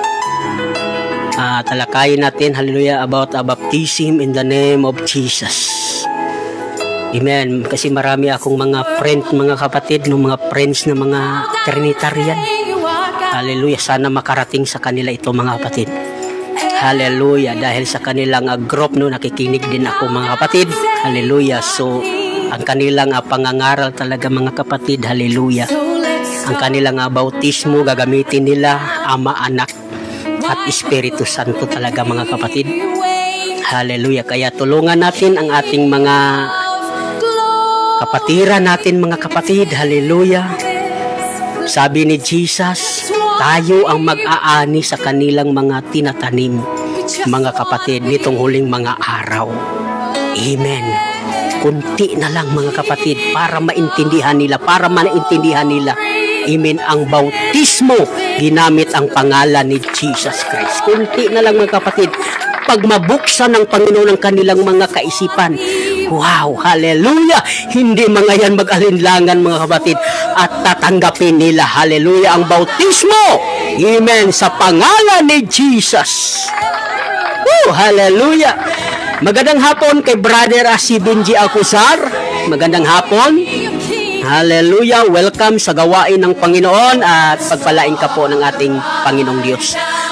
S3: Ah, talakayin natin, hallelujah, about a baptism in the name of Jesus. Amen. Kasi marami akong mga friend, mga kapatid, no, mga friends na mga Trinitarian. Hallelujah. Sana makarating sa kanila ito, mga kapatid. Hallelujah. Dahil sa kanilang uh, group, no, nakikinig din ako, mga kapatid. Hallelujah. So, ang kanilang uh, pangangaral talaga, mga kapatid. Hallelujah. Ang kanilang uh, bautismo, gagamitin nila Ama, Anak, at Espiritu Santo talaga, mga kapatid. Hallelujah. Kaya tulungan natin ang ating mga kapatiran natin, mga kapatid. Hallelujah. Sabi ni Jesus, tayo ang mag-aani sa kanilang mga tinatanim, mga kapatid, nitong huling mga araw. Amen. Kunti na lang, mga kapatid, para maintindihan nila, para maintindihan nila. Amen. Ang bautismo, ginamit ang pangalan ni Jesus Christ. Kunti na lang, mga kapatid. Pag mabuksan ng Panginoon ang kanilang mga kaisipan, wow, hallelujah, hindi mga yan mag-alinlangan, mga kapatid, at tatanggapin nila, hallelujah, ang bautismo, amen, sa pangalan ni Jesus. Woo, hallelujah. Magandang hapon kay Brother si Benji Alcuzar. Magandang hapon. Hallelujah, welcome sa gawain ng Panginoon at pagpalain ka po ng ating Panginoong Diyos.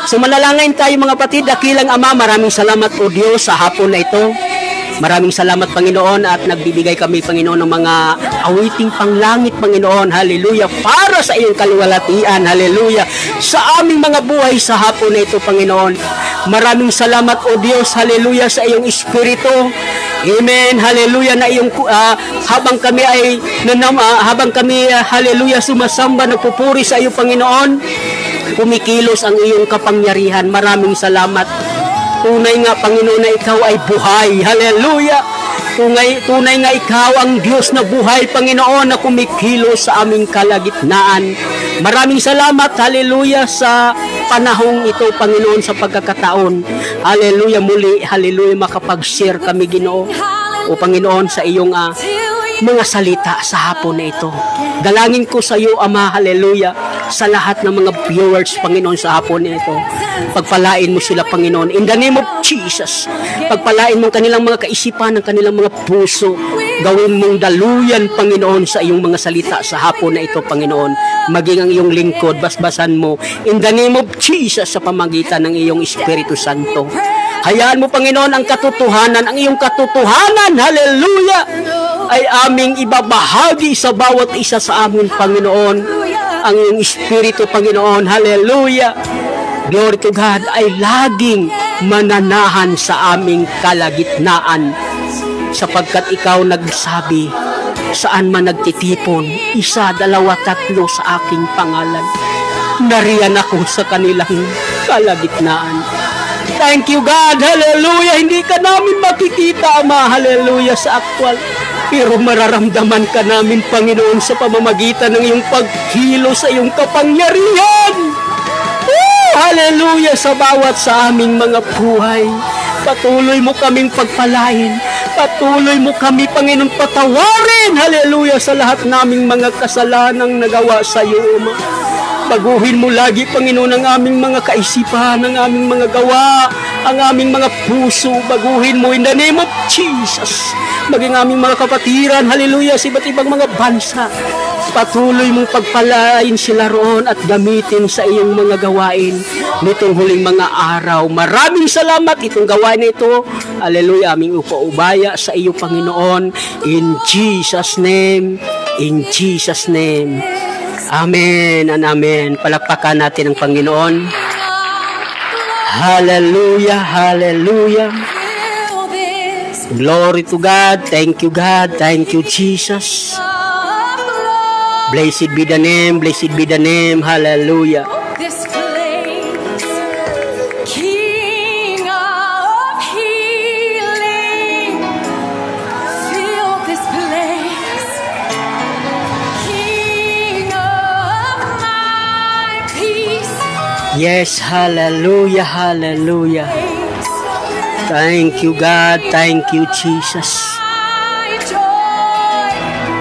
S3: So manalangin tayo mga kapatid. Dakilang Ama, maraming salamat o Diyos sa hapon na ito. Maraming salamat Panginoon at nagbibigay kami Panginoon ng mga awiting panglangit Panginoon. Hallelujah. Para sa iyong kaluwalhatian. Hallelujah. Sa aming mga buhay sa hapon na ito Panginoon. Maraming salamat o Diyos. Hallelujah sa iyong Espiritu. Amen. Hallelujah na iyong uh, habang kami ay nanam, uh, habang kami uh, hallelujah sumasamba nagpupuri sa iyo Panginoon. Kumikilos ang iyong kapangyarihan. Maraming salamat. Tunay nga, Panginoon, na ikaw ay buhay. Hallelujah! Tunay, tunay nga ikaw ang Diyos na buhay, Panginoon, na kumikilos sa aming kalagitnaan. Maraming salamat, hallelujah, sa panahong ito, Panginoon, sa pagkakataon. Hallelujah, muli, hallelujah, makapag-share kami, Ginoo. O Panginoon, sa iyong uh, mga salita sa hapon na ito. Dalangin ko sa iyo, Ama, hallelujah, sa lahat ng mga viewers, Panginoon, sa hapon na ito. Pagpalain mo sila, Panginoon, in the name of Jesus. Pagpalain mo kanilang mga kaisipan, ang kanilang mga puso. Gawin mong daluyan, Panginoon, sa iyong mga salita sa hapon na ito, Panginoon. Maging ang iyong lingkod, basbasan mo, in the name of Jesus, sa pamagitan ng iyong Espiritu Santo. Hayaan mo, Panginoon, ang katotohanan, ang iyong katotohanan, hallelujah, ay aming ibabahagi sa bawat isa sa amin, Panginoon. Ang iyong Espiritu, Panginoon, hallelujah. Glory to God, ay laging mananahan sa aming kalagitnaan. Sapagkat ikaw nagsabi, saan man nagtitipon, isa, dalawa, tatlo sa aking pangalan. Nariyan ako sa kanilang kalagitnaan. Thank you God, hallelujah. Hindi ka namin makikita, Ama, hallelujah, sa aktwal. Pero mararamdaman ka namin, Panginoon, sa pamamagitan ng iyong pagkilo sa iyong kapangyarihan. Woo! Hallelujah, sa bawat sa aming mga buhay. Patuloy mo kaming pagpalain. Patuloy mo kami, Panginoon, patawarin. Hallelujah, sa lahat naming mga kasalanang nagawa sa iyo, Ama. Baguhin mo lagi, Panginoon, ang aming mga kaisipan, ang aming mga gawa, ang aming mga puso. Baguhin mo in the name of Jesus. Maging aming mga kapatiran, hallelujah, sa iba't ibang mga bansa. Patuloy mong pagpalain sila roon at gamitin sa iyong mga gawain nitong huling mga araw. Maraming salamat itong gawain na ito. Hallelujah, aming upaubaya sa iyo, Panginoon. In Jesus' name, in Jesus' name. Amen and amen. Palakpakan natin ang Panginoon. Hallelujah, hallelujah. Glory to God. Thank you, God. Thank you, Jesus. Blessed be the name. Blessed be the name. Hallelujah.
S2: This place, King of healing, fill this place, King of my peace.
S3: Yes, hallelujah, hallelujah. Thank you, God. Thank you, Jesus.
S2: My joy,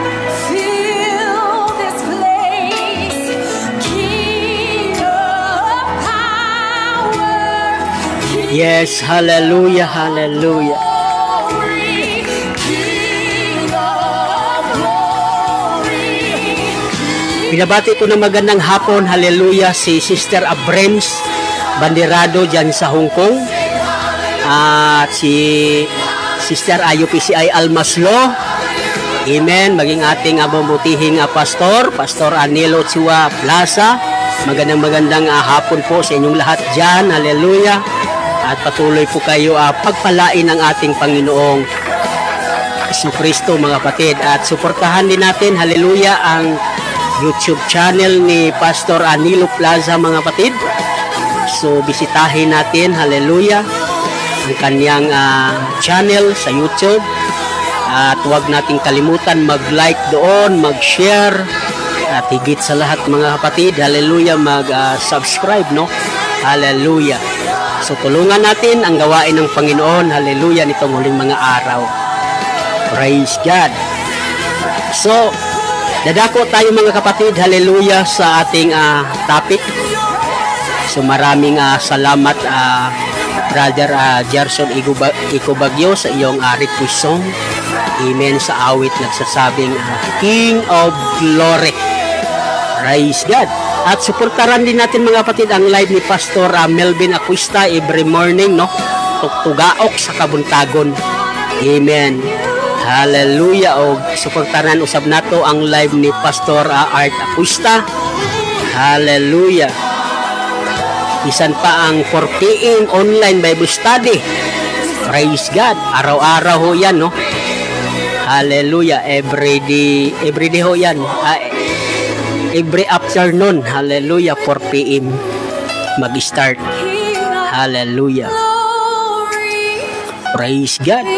S2: fill this place, King of power, King
S3: Yes, hallelujah, hallelujah.
S2: glory, King of glory.
S3: Pinabati ko ng magandang hapon, hallelujah, si Sister Abrems Banderado dyan sa Hong Kong. At si Sister I U P C I Almaslo. Amen. Maging ating abamutihing uh, pastor, Pastor Anilo Chua Plaza. Magandang magandang uh, hapon po sa inyong lahat dyan. Hallelujah. At patuloy po kayo uh, pagpalain ng ating Panginoong Jesucristo, mga kapatid. At suportahan din natin, hallelujah, ang YouTube channel ni Pastor Anilo Plaza, mga kapatid. So bisitahin natin, hallelujah, ang kanyang uh, channel sa YouTube. At huwag nating kalimutan mag-like doon, mag-share, at higit sa lahat, mga kapatid, hallelujah, mag-subscribe, uh, no? Hallelujah. So tulungan natin ang gawain ng Panginoon, hallelujah, nitong huling mga araw. Praise God. So dadako tayo, mga kapatid, hallelujah, sa ating uh, topic. So maraming uh, salamat, uh, Brother uh, Gerson Icobagyo, sa iyong uh, request song. Amen, sa awit nagsasabing uh, King of Glory. Praise God. At suportaran din natin mga kapatid ang live ni Pastor uh, Melvin Aquista every morning, no? Tugtugaok sa kabuntagon. Amen. Hallelujah. O suportaran usab nato ang live ni Pastor uh, Art Aquista. Hallelujah. Bisan pa ang four p m online Bible study. Praise God. Araw-araw ho yan, no? Hallelujah. Every day, every day ho yan. Uh, every afternoon. Hallelujah. four p m mag-start. Hallelujah. Praise God.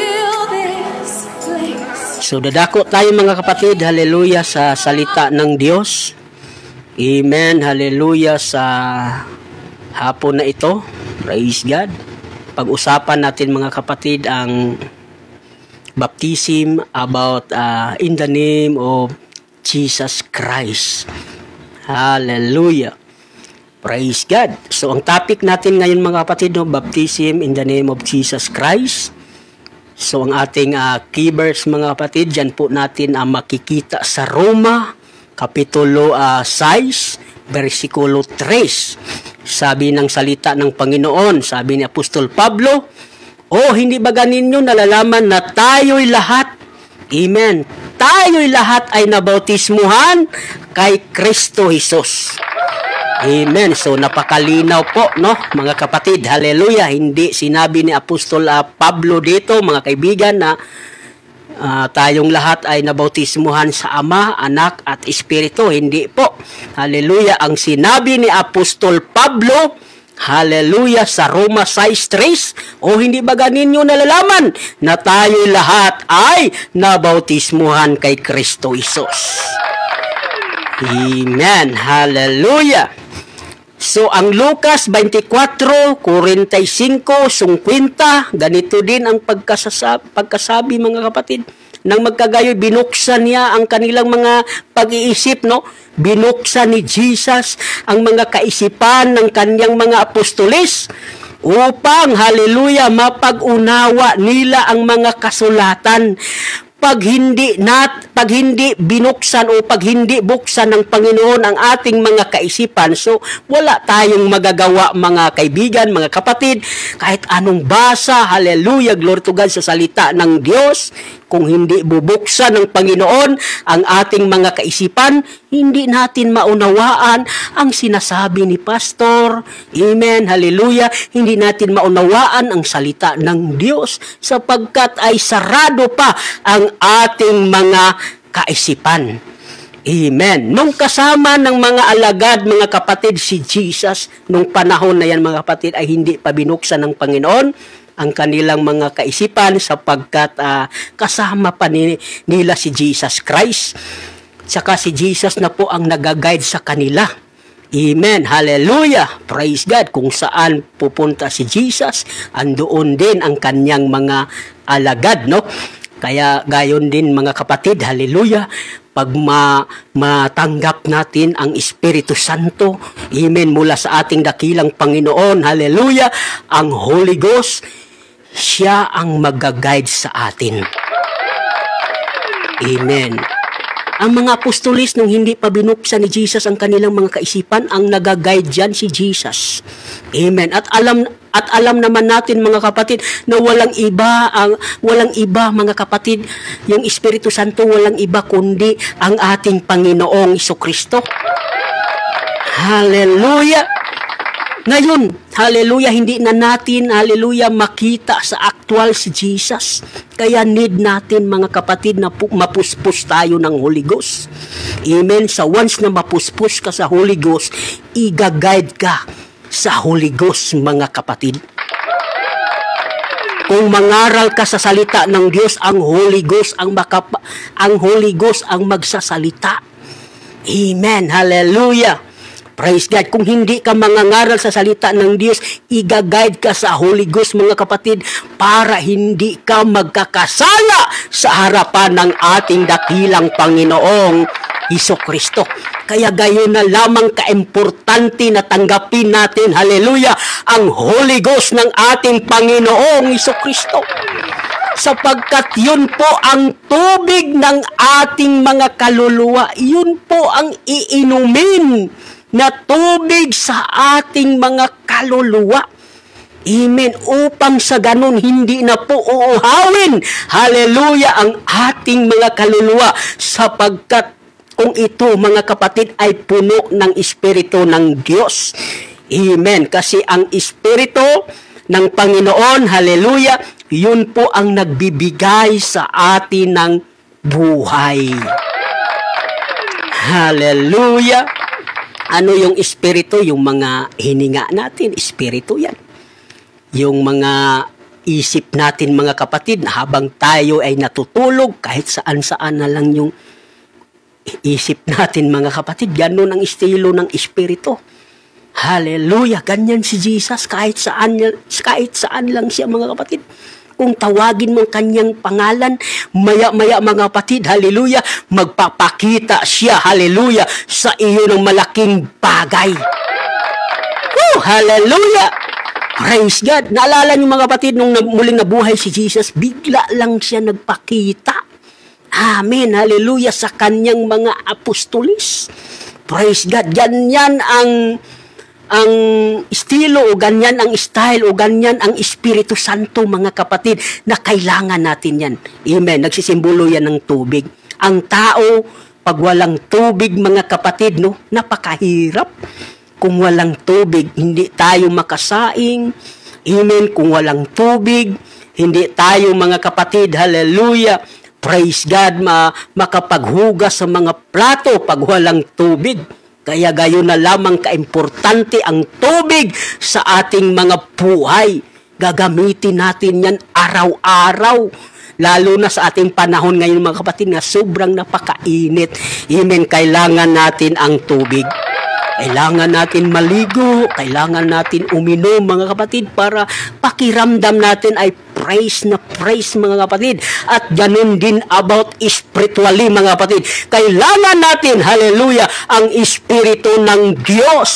S3: So, dadako tayo mga kapatid. Hallelujah sa salita ng Diyos. Amen. Hallelujah sa hapon na ito. Praise God. Pag-usapan natin mga kapatid ang baptism about uh, in the name of Jesus Christ. Hallelujah. Praise God. So ang topic natin ngayon mga kapatid, no, baptism in the name of Jesus Christ. So ang ating uh, key verse mga kapatid, dyan po natin uh, makikita sa Roma Kapitulo uh, six, versikulo three. Sabi ng salita ng Panginoon, sabi ni Apostol Pablo, "O hindi ba ganinyo nalalaman na tayo'y lahat, amen, tayo'y lahat ay nabautismuhan kay Kristo Jesus." Amen. So napakalinaw po, no, mga kapatid. Hallelujah. Hindi sinabi ni Apostol uh, Pablo dito, mga kaibigan, na Uh, tayong lahat ay nabautismuhan sa Ama, Anak at Espiritu. Hindi po. Hallelujah. Ang sinabi ni Apostol Pablo, hallelujah, sa Roma six three, o hindi ba ganinyo nalalaman na tayo'y lahat ay nabautismuhan kay Kristo Jesus? Amen. Hallelujah. So, ang Lucas twenty-four, forty-five, fifty, ganito din ang pagkasasa, pagkasabi mga kapatid. Nang magkagayoy, binuksan niya ang kanilang mga pag-iisip, no? Binuksan ni Jesus ang mga kaisipan ng kanyang mga apostolis upang, hallelujah, mapag-unawa nila ang mga kasulatan. Pag hindi nat pag hindi binuksan o pag hindi buksan ng Panginoon ang ating mga kaisipan, so wala tayong magagawa mga kaibigan, mga kapatid, kahit anong basa, hallelujah, glory to God, sa salita ng Diyos. Kung hindi bubuksan ng Panginoon ang ating mga kaisipan, hindi natin maunawaan ang sinasabi ni Pastor. Amen, hallelujah. Hindi natin maunawaan ang salita ng Diyos sapagkat ay sarado pa ang ating mga kaisipan. Amen. Nung kasama ng mga alagad, mga kapatid, si Jesus, nung panahon na yan mga kapatid, ay hindi pa binuksan ng Panginoon ang kanilang mga kaisipan sapagkat uh, kasama pa ni, nila si Jesus Christ. Saka si Jesus na po ang nag-guide sa kanila. Amen. Hallelujah. Praise God. Kung saan pupunta si Jesus, andoon din ang kanyang mga alagad, no? Kaya gayon din mga kapatid, hallelujah, pag ma matanggap natin ang Espiritu Santo, amen, mula sa ating dakilang Panginoon, hallelujah, ang Holy Ghost, siya ang mag-guide sa atin. Amen. Ang mga apostolis nung hindi pa binuksan ni Jesus ang kanilang mga kaisipan, ang nag-guide dyan si Jesus. Amen. At alam at alam naman natin mga kapatid na walang iba ang walang iba mga kapatid, yung Espiritu Santo walang iba kundi ang ating Panginoong Jesucristo. Hallelujah. Ngayon, hallelujah, hindi na natin, hallelujah, makita sa actual si Jesus. Kaya need natin mga kapatid na mapuspos tayo ng Holy Ghost. Amen. Sa once na mapuspos ka sa Holy Ghost, i-guide ka sa Holy Ghost mga kapatid. Kung mangaral ka sa salita ng Diyos, ang Holy Ghost ang makapa, ang Holy Ghost ang magsasalita. Amen. Hallelujah. Praise God. Kung hindi ka mangangaral sa salita ng Diyos, i-guide ka sa Holy Ghost mga kapatid para hindi ka magkakasala sa harapan ng ating dakilang Panginoong Jesucristo. Kaya gayon na lamang kaimportante na tanggapin natin, hallelujah, ang Holy Ghost ng ating Panginoong Jesucristo. Sapagkat yun po ang tubig ng ating mga kaluluwa. Yun po ang iinumin na tubig sa ating mga kaluluwa. Amen. Upang sa ganun hindi na po uuhawin, hallelujah, ang ating mga kaluluwa, sapagkat kung ito, mga kapatid, ay puno ng Espiritu ng Diyos. Amen. Kasi ang Espiritu ng Panginoon, hallelujah, yun po ang nagbibigay sa atin ng buhay. Hallelujah. Ano yung Espiritu? Yung mga hininga natin, Espiritu yan. Yung mga isip natin, mga kapatid, na habang tayo ay natutulog, kahit saan-saan na lang yung isip natin, mga kapatid, ganun ang estilo ng Espiritu. Hallelujah, ganyan si Jesus, kahit saan, kahit saan lang siya, mga kapatid. Kung tawagin mo kanyang pangalan, maya-maya, mga kapatid, hallelujah, magpapakita siya, hallelujah, sa iyo ng malaking bagay. Woo, hallelujah! Praise God! Naalala niyo, mga kapatid, nung muling nabuhay si Jesus, bigla lang siya nagpakita. Amen, hallelujah, sa kanyang mga apostolis. Praise God! Ganyan ang ang estilo o ganyan ang style o ganyan ang Espiritu Santo, mga kapatid, na kailangan natin yan. Amen. Nagsisimbolo yan ng tubig. Ang tao, pag walang tubig, mga kapatid, no, napakahirap. Kung walang tubig, hindi tayo makasaing. Amen. Kung walang tubig, hindi tayo, mga kapatid, hallelujah, praise God, ma makapaghugas sa mga plato pag walang tubig. Kaya gayon na lamang kaimportante ang tubig sa ating mga buhay. Gagamitin natin yan araw-araw. Lalo na sa ating panahon ngayon, mga kapatid, na sobrang napakainit. Amen. Kailangan natin ang tubig. Kailangan natin maligo, kailangan natin uminom, mga kapatid, para pakiramdam natin ay praise na praise, mga kapatid. At ganun din about spiritually, mga kapatid. Kailangan natin, hallelujah, ang Espiritu ng Diyos.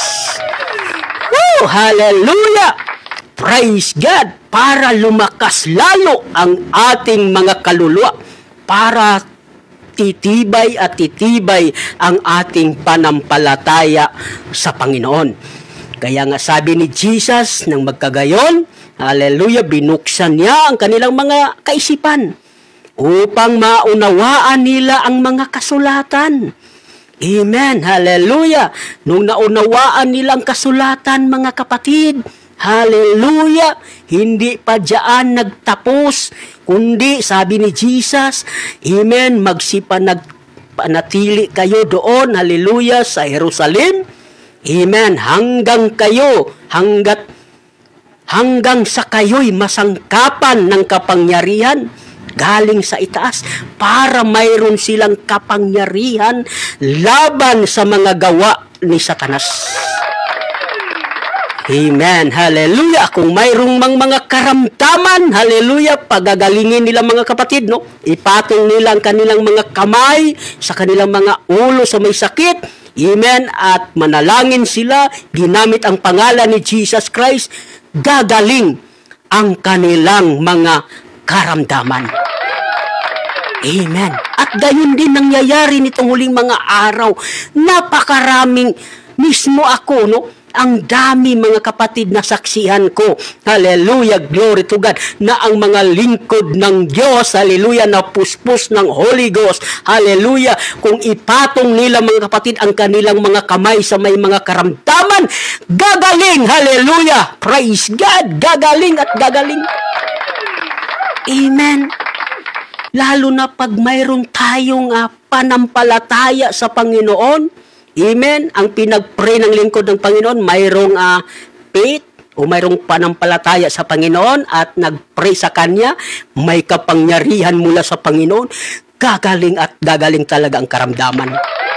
S3: Woo! Hallelujah! Praise God! Para lumakas lalo ang ating mga kaluluwa, para titibay at titibay ang ating panampalataya sa Panginoon. Kaya nga sabi ni Jesus, nang magkagayon, hallelujah, binuksan niya ang kanilang mga kaisipan upang maunawaan nila ang mga kasulatan. Amen, hallelujah. Nung naunawaan nila ang kasulatan, mga kapatid, hallelujah, hindi pa diyan nagtapos, kundi sabi ni Jesus, amen, magsipanatili kayo doon, hallelujah, sa Jerusalem, amen, hanggang kayo, hanggat, hanggang sa kayo'y masangkapan ng kapangyarihan galing sa itaas, para mayroon silang kapangyarihan laban sa mga gawa ni Satanas. Amen. Hallelujah. Kung mayroong mang mga karamdaman, hallelujah, pagagalingin nila, mga kapatid, no? Ipatong nila ang kanilang mga kamay sa kanilang mga ulo sa may sakit. Amen. At manalangin sila, ginamit ang pangalan ni Jesus Christ, gagaling ang kanilang mga karamdaman. Amen. At gayon din nangyayari nitong huling mga araw. Napakaraming, mismo ako, no? Ang dami, mga kapatid, na saksihan ko, hallelujah, glory to God, na ang mga lingkod ng Diyos, hallelujah, na puspos ng Holy Ghost, hallelujah, kung ipatong nila, mga kapatid, ang kanilang mga kamay sa may mga karamdaman, gagaling, hallelujah, praise God, gagaling at gagaling. Amen. Lalo na pag mayroon tayong uh, panampalataya sa Panginoon. Amen. Ang pinag-pray ng lingkod ng Panginoon, mayroong uh, faith o mayroong panampalataya sa Panginoon at nag-pray sa Kanya, may kapangyarihan mula sa Panginoon, gagaling at gagaling talaga ang karamdaman.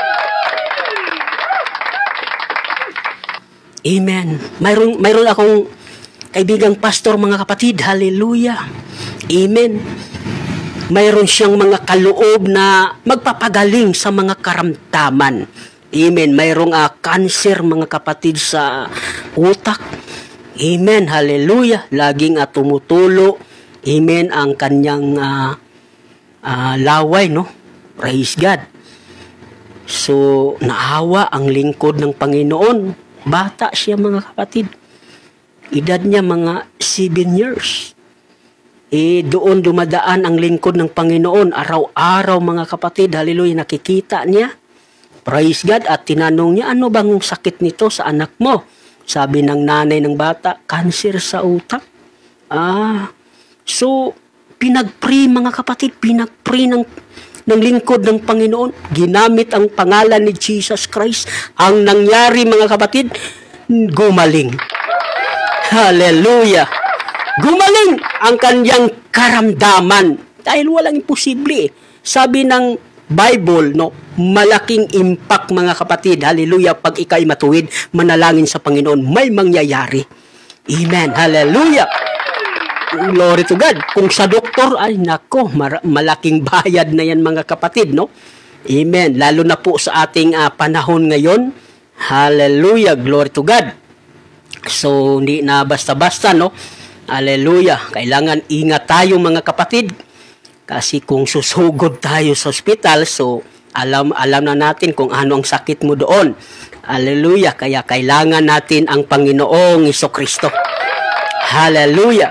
S3: Amen. Mayroon, mayroon akong kaibigang pastor, mga kapatid, hallelujah. Amen. Mayroon siyang mga kaloob na magpapagaling sa mga karamdaman. Amen. Mayroong uh, cancer, mga kapatid, sa utak. Amen. Hallelujah. Laging uh, tumutulo. Amen. Ang kanyang uh, uh, laway, no? Praise God. So, naawa ang lingkod ng Panginoon. Bata siya mga kapatid. Edad niya mga seven years. Eh, doon dumadaan ang lingkod ng Panginoon. Araw-araw mga kapatid. Hallelujah, nakikita niya. Praise God. At tinanong niya, ano bang sakit nito sa anak mo? Sabi ng nanay ng bata, cancer sa utak. Ah, so, pinag-pray mga kapatid, pinag-pray ng, ng lingkod ng Panginoon. Ginamit ang pangalan ni Jesus Christ. Ang nangyari mga kapatid, gumaling. Hallelujah. Gumaling ang kanyang karamdaman. Dahil walang imposible. Sabi ng Bible, no, malaking impact mga kapatid. Hallelujah. Pag ikay matuwid, manalangin sa Panginoon, may mangyayari. Amen. Hallelujah. Glory to God. Kung sa doktor, ay nako, mar- malaking bayad na yan mga kapatid, no? Amen. Lalo na po sa ating uh, panahon ngayon. Hallelujah. Glory to God. So, hindi na basta-basta, no? Hallelujah. Kailangan ingat tayo mga kapatid. Kasi kung susugod tayo sa ospital, so alam, alam na natin kung ano ang sakit mo doon. Hallelujah. Kaya kailangan natin ang Panginoong Jesucristo. Hallelujah.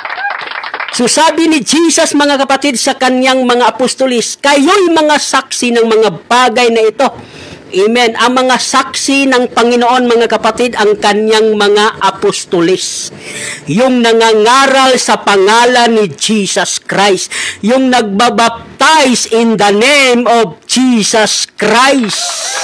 S3: So sabi ni Jesus mga kapatid sa kanyang mga apostolis, kayo'y mga saksi ng mga bagay na ito. Amen. Ang mga saksi ng Panginoon mga kapatid, ang kanyang mga apostolis. Yung nangangaral sa pangalan ni Jesus Christ. Yung nagbabaptize in the name of Jesus Christ.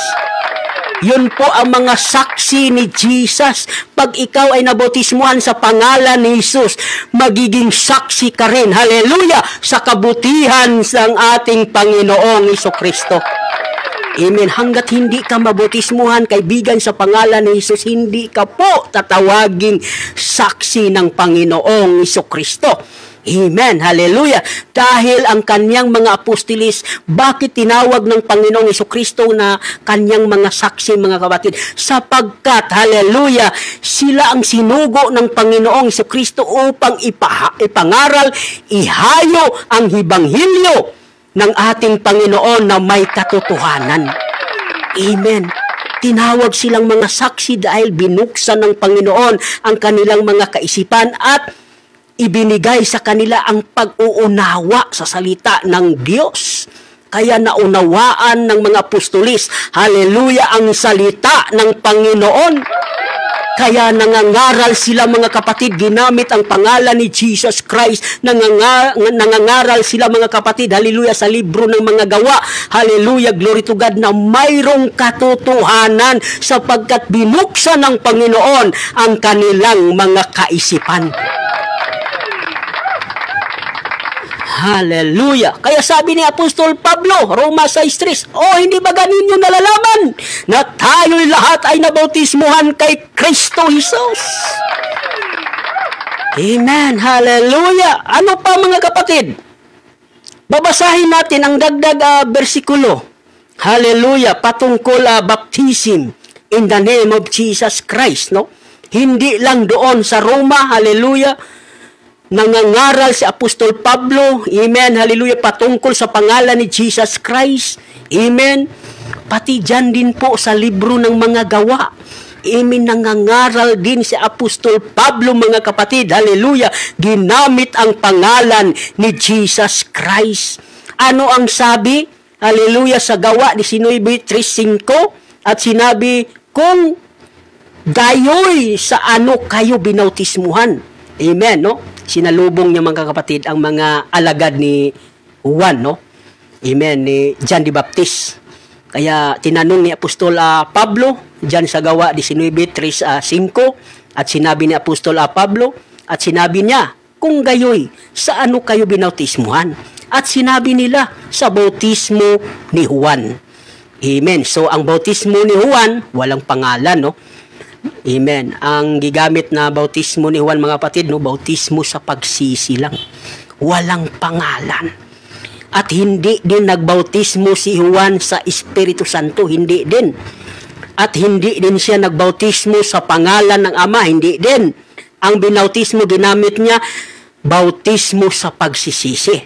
S3: Yun po ang mga saksi ni Jesus. Pag ikaw ay nabautismuhan sa pangalan ni Jesus, magiging saksi ka rin. Hallelujah! Sa kabutihan ng ating Panginoong Jesucristo. Amen. Hanggat hindi ka mabautismuhan, kaibigan, sa pangalan ni Jesus, hindi ka po tatawaging saksi ng Panginoong Jesucristo. Amen. Hallelujah. Dahil ang kanyang mga apostolis, bakit tinawag ng Panginoong Jesucristo na kanyang mga saksi mga kapatid? Sapagkat, hallelujah, sila ang sinugo ng Panginoong Jesucristo upang ipa- ipangaral, ihayo ang hibanghilyo ng ating Panginoon na may katotohanan. Amen. Tinawag silang mga saksi dahil binuksan ng Panginoon ang kanilang mga kaisipan at ibinigay sa kanila ang pag-uunawa sa salita ng Diyos. Kaya naunawaan ng mga apostolis, hallelujah, ang salita ng Panginoon. Kaya nangangaral sila mga kapatid, ginamit ang pangalan ni Jesus Christ. Nanganga, nangangaral sila mga kapatid, hallelujah, sa libro ng mga gawa. Hallelujah, glory to God, na mayroong katotohanan sapagkat binuksan ng Panginoon ang kanilang mga kaisipan. Hallelujah. Kaya sabi ni Apostol Pablo, Roma six three, oh, hindi ba ganin nyo nalalaman na tayo'y lahat ay nabautismuhan kay Kristo Jesus? Amen. Hallelujah. Ano pa mga kapatid? Babasahin natin ang dagdag uh, bersikulo. Hallelujah. Patungkol uh, baptism in the name of Jesus Christ, no? Hindi lang doon sa Roma, hallelujah, nangangaral si Apostol Pablo, amen, hallelujah, patungkol sa pangalan ni Jesus Christ, amen, pati dyan din po sa libro ng mga gawa, amen, nangangaral din si Apostol Pablo mga kapatid, hallelujah, ginamit ang pangalan ni Jesus Christ. Ano ang sabi, hallelujah, sa gawa ni nineteen three five, at sinabi, kung gayoy sa ano kayo binautismuhan, amen, no? Sinalubong niya mga kapatid ang mga alagad ni Juan, no? Amen, ni John the Baptist. Kaya tinanong ni Apostol uh, Pablo diyan sa gawa nineteen three five, at sinabi ni Apostol uh, Pablo, at sinabi niya, kung gayoy, sa ano kayo binautismuhan? At sinabi nila, sa bautismo ni Juan. Amen. So ang bautismo ni Juan, walang pangalan, no? Amen. Ang gigamit na bautismo ni Juan mga kapatid, no, bautismo sa pagsisi lang. Walang pangalan. At hindi din nagbautismo si Juan sa Espiritu Santo, hindi din. At hindi din siya nagbautismo sa pangalan ng Ama, hindi din. Ang binautismo ginamit niya, bautismo sa pagsisisi.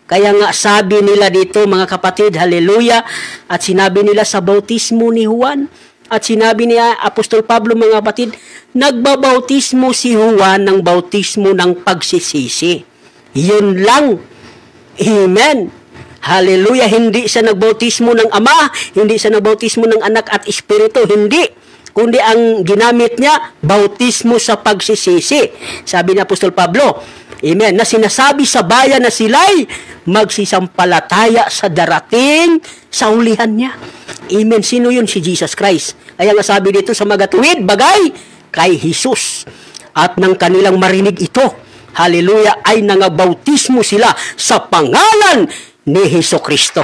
S3: Kaya nga sabi nila dito mga kapatid, hallelujah, at sinabi nila sa bautismo ni Juan, at sinabi ni Apostol Pablo mga kapatid, nagbabautismo si Juan ng bautismo ng pagsisisi. Yun lang. Amen. Hallelujah. Hindi siya nagbautismo ng Ama, hindi siya nagbautismo ng Anak at Espiritu, hindi. Kundi ang ginamit niya, bautismo sa pagsisisi. Sabi ni Apostol Pablo, amen, na sinasabi sa bayan na sila'y magsisampalataya sa darating sa ulihan niya. Amen. Sino yun? Si Jesus Christ. Kaya nga sabi dito sa magatuwid, bagay kay Jesus. At nang kanilang marinig ito, hallelujah, ay nangabautismo sila sa pangalan ni Hesukristo.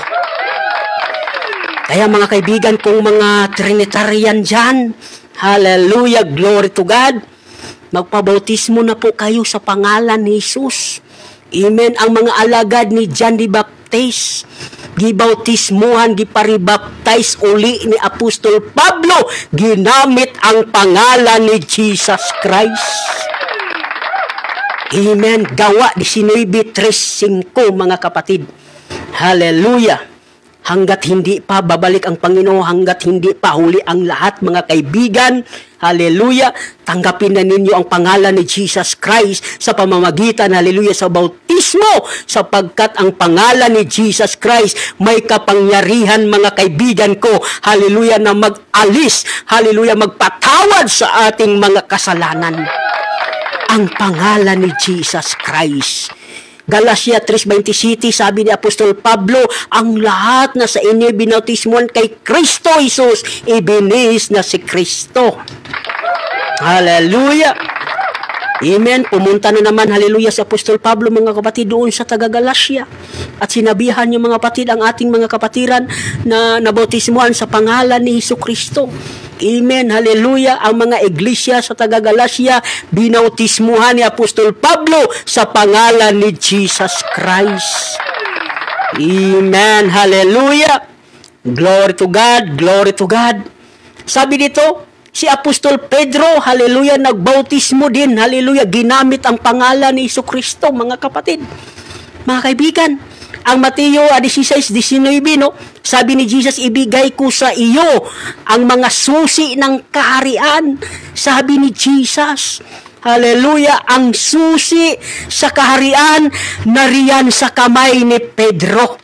S3: Kaya mga kaibigan kong mga Trinitarian dyan, hallelujah, glory to God, magpabautismo na po kayo sa pangalan ni Jesus. Amen. Ang mga alagad ni John the Baptist, gibautismuhan, giparibaptize uli ni Apostol Pablo, ginamit ang pangalan ni Jesus Christ. Amen. Gawa nineteen thirty-five mga kapatid. Hallelujah. Hanggat hindi pa babalik ang Panginoon, hanggat hindi pa huli ang lahat mga kaibigan, hallelujah, tanggapin na ninyo ang pangalan ni Jesus Christ sa pamamagitan, hallelujah, sa bautismo, sapagkat ang pangalan ni Jesus Christ may kapangyarihan mga kaibigan ko, hallelujah, na mag-alis, hallelujah, magpatawad sa ating mga kasalanan. Ang pangalan ni Jesus Christ. Galatia three twenty-seven, sabi ni Apostol Pablo, ang lahat na sa inyo binautismuhan kay Kristo Jesus, ibinihis na si Kristo. Hallelujah. Amen. Pumunta na naman, hallelujah, si Apostol Pablo mga kapatid doon sa taga Galatia. At sinabihan niyo mga kapatid ang ating mga kapatiran na nabautismuhan sa pangalan ni Hesukristo. Amen, hallelujah. Ang mga iglesia sa taga Galatia, binautismuhan ni Apostol Pablo sa pangalan ni Jesus Christ. Amen, hallelujah. Glory to God, glory to God. Sabi dito, si Apostol Pedro, hallelujah, nagbautismo din, hallelujah, ginamit ang pangalan ni Hesukristo, mga kapatid. Mga kaibigan, ang Mateo sixteen nineteen, no? Sabi ni Jesus, ibigay ko sa iyo ang mga susi ng kaharian. Sabi ni Jesus, hallelujah, ang susi sa kaharian nariyan sa kamay ni Pedro.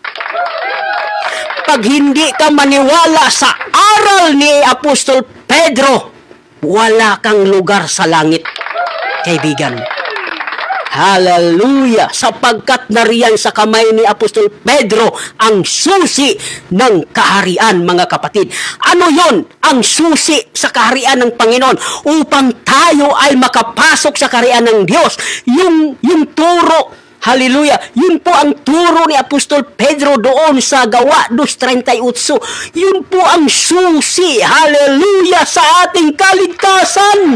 S3: Pag hindi ka maniwala sa aral ni Apostol Pedro, wala kang lugar sa langit, kaibigan. Hallelujah! Sapagkat nariyan sa kamay ni Apostol Pedro ang susi ng kaharian, mga kapatid. Ano yon? Ang susi sa kaharian ng Panginoon upang tayo ay makapasok sa kaharian ng Diyos. Yung, yung turo, hallelujah, yun po ang turo ni Apostol Pedro doon sa Gawa two thirty-eight. Yun po ang susi, hallelujah, sa ating kaligtasan.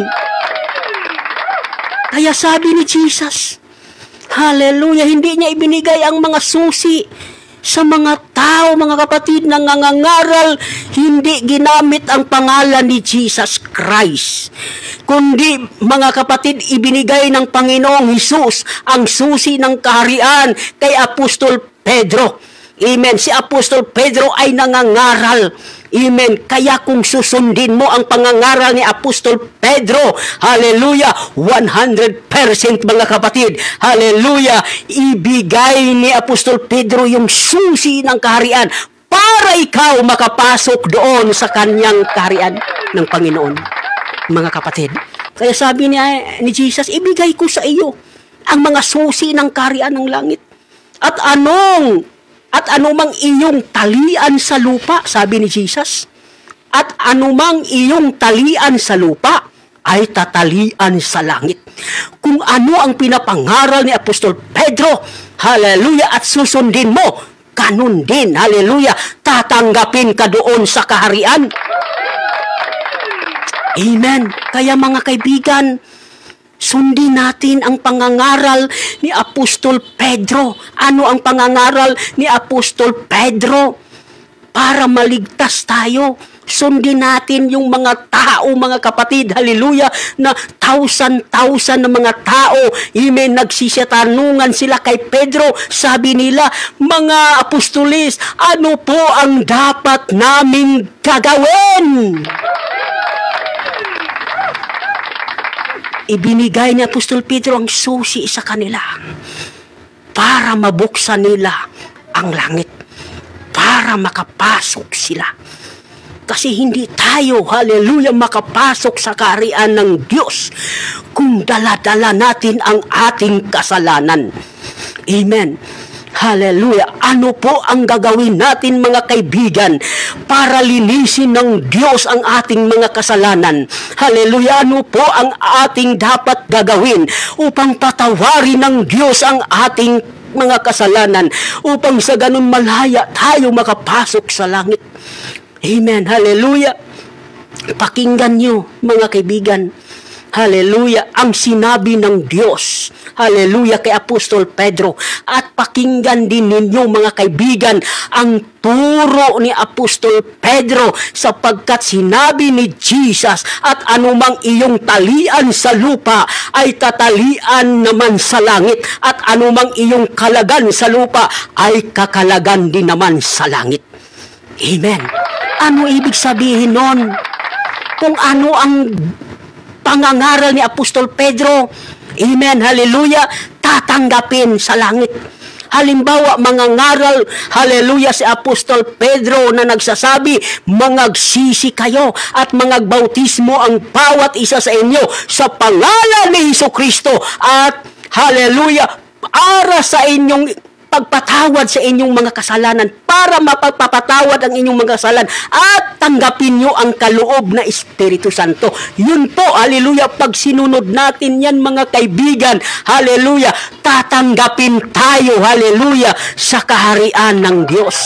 S3: Kaya sabi ni Jesus, hallelujah, hindi niya ibinigay ang mga susi sa mga tao, mga kapatid, na nangangaral, hindi ginamit ang pangalan ni Jesus Christ. Kundi, mga kapatid, ibinigay ng Panginoong Hesus ang susi ng kaharian kay Apostol Pedro. Amen. Si Apostol Pedro ay nangangaral. Amen. Kaya kung susundin mo ang pangangaral ni Apostol Pedro, hallelujah, one hundred percent mga kapatid, hallelujah, ibigay ni Apostol Pedro yung susi ng kaharian para ikaw makapasok doon sa kanyang kaharian ng Panginoon, mga kapatid. Kaya sabi niya ni Jesus, ibigay ko sa iyo ang mga susi ng kaharian ng langit. At anong At anumang iyong talian sa lupa, sabi ni Jesus, at anumang iyong talian sa lupa, ay tatalian sa langit. Kung ano ang pinapangaral ni Apostol Pedro, hallelujah, at susundin mo, ganun din, hallelujah, tatanggapin ka doon sa kaharian. Amen. Kaya mga kaibigan, sundin natin ang pangangaral ni Apostol Pedro. Ano ang pangangaral ni Apostol Pedro? Para maligtas tayo. Sundin natin yung mga tao, mga kapatid, hallelujah, na thousand-thousand na mga tao, amen, nagsisitanungan sila kay Pedro, sabi nila, mga apostolis, ano po ang dapat naming gagawin? Ibinigay ni Apostol Pedro ang susi sa kanila para mabuksan nila ang langit, para makapasok sila. Kasi hindi tayo, hallelujah, makapasok sa kaharian ng Diyos kung dala-dala natin ang ating kasalanan. Amen. Hallelujah. Ano po ang gagawin natin, mga kaibigan, para linisin ng Diyos ang ating mga kasalanan? Hallelujah. Ano po ang ating dapat gagawin upang patawarin ng Diyos ang ating mga kasalanan, upang sa ganun malaya tayo makapasok sa langit? Amen. Hallelujah. Pakinggan nyo, mga kaibigan. Hallelujah. Ang sinabi ng Diyos. Hallelujah, kay Apostol Pedro. At pakinggan din ninyo, mga kaibigan, ang turo ni Apostol Pedro, sapagkat sinabi ni Jesus, at anumang iyong talian sa lupa ay tatalian naman sa langit, at anumang iyong kalagan sa lupa ay kakalagan din naman sa langit. Amen. Ano ibig sabihin nun? Kung ano ang pangangaral ni Apostol Pedro, amen, hallelujah, tatanggapin sa langit. Halimbawa, mangangaral, hallelujah, si Apostol Pedro na nagsasabi, mangagsisi kayo at mangagbautismo ang bawat isa sa inyo sa pangalan ni Hesukristo, at hallelujah, para sa inyong pagpatawad sa inyong mga kasalanan, para mapagpapatawad ang inyong mga kasalanan, at tanggapin nyo ang kaloob na Espiritu Santo. Yun po, hallelujah, pag sinunod natin yan, mga kaibigan, hallelujah, tatanggapin tayo, hallelujah, sa kaharian ng Diyos.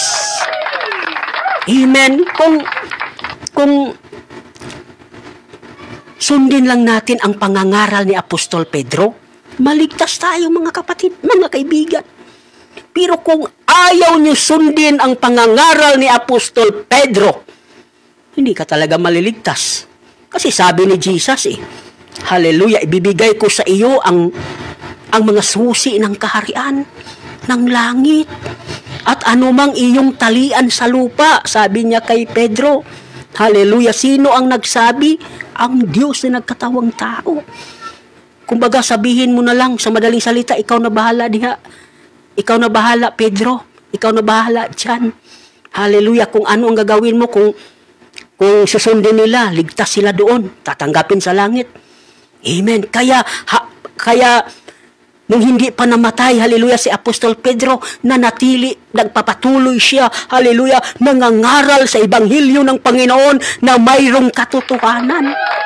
S3: Amen. Kung, kung sundin lang natin ang pangangaral ni Apostol Pedro, maligtas tayo, mga kapatid, mga kaibigan. Pero kung ayaw nyo sundin ang pangangaral ni Apostol Pedro, hindi ka talaga maliligtas. Kasi sabi ni Jesus eh, hallelujah, ibibigay ko sa iyo ang, ang mga susi ng kaharian, ng langit, at anumang iyong talian sa lupa, sabi niya kay Pedro. Hallelujah, sino ang nagsabi? Ang Diyos na nagkatawang tao. Kumbaga, sabihin mo na lang sa madaling salita, ikaw na bahala diha. Ikaw na bahala, Pedro. Ikaw na bahala dyan. Hallelujah. Kung ano ang gagawin mo, kung, kung susundin nila, ligtas sila doon. Tatanggapin sa langit. Amen. Kaya, ha, kaya, nung hindi pa namatay, hallelujah, si Apostol Pedro, nanatili, nagpapatuloy siya, hallelujah, nangangaral sa Ebanghelyo ng Panginoon na mayroong katotohanan.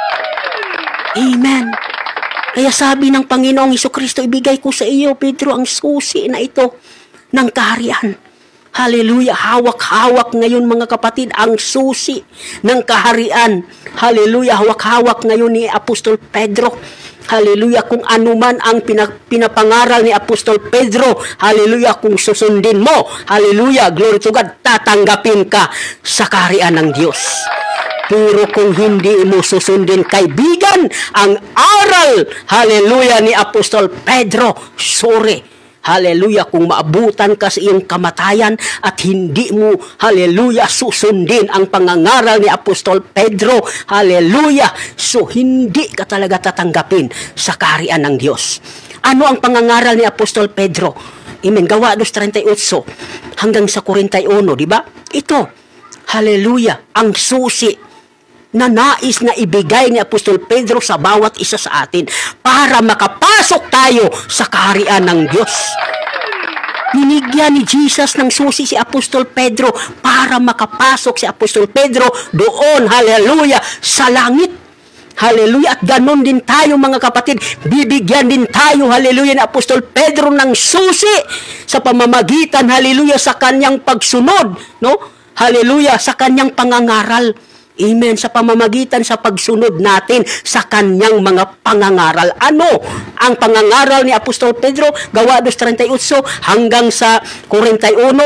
S3: Amen. Kaya sabi ng Panginoong Hesukristo, ibigay ko sa iyo, Pedro, ang susi na ito ng kaharian. Hallelujah. Hawak-hawak ngayon, mga kapatid, ang susi ng kaharian. Hallelujah. Hawak-hawak ngayon ni Apostol Pedro. Hallelujah. Kung ano man ang pinapangaral ni Apostol Pedro, hallelujah, kung susundin mo, hallelujah, glory to God, tatanggapin ka sa kaharian ng Diyos. Pero kung hindi mo susundin, kaibigan, ang aral, hallelujah, ni Apostol Pedro, sorry, hallelujah, kung maabutan ka sa iyong kamatayan at hindi mo, hallelujah, susundin ang pangangaral ni Apostol Pedro, hallelujah, so hindi ka talaga tatanggapin sa kaharian ng Diyos. Ano ang pangangaral ni Apostol Pedro? Amen. Gawa dos thirty-eight hanggang sa forty-one, di ba? Ito, hallelujah, ang susi na nais na ibigay ni Apostol Pedro sa bawat isa sa atin para makapasok tayo sa kaharian ng Diyos. Binigyan ni Jesus ng susi si Apostol Pedro para makapasok si Apostol Pedro doon, hallelujah, sa langit. Hallelujah. At ganon din tayo, mga kapatid, bibigyan din tayo, hallelujah, ni Apostol Pedro ng susi sa pamamagitan, hallelujah, sa kanyang pagsunod, no? Hallelujah, sa kanyang pangangaral. Amen. Sa pamamagitan sa pagsunod natin sa kanyang mga pangangaral. Ano ang pangangaral ni Apostol Pedro? Gawa dos thirty-eight hanggang sa forty-one.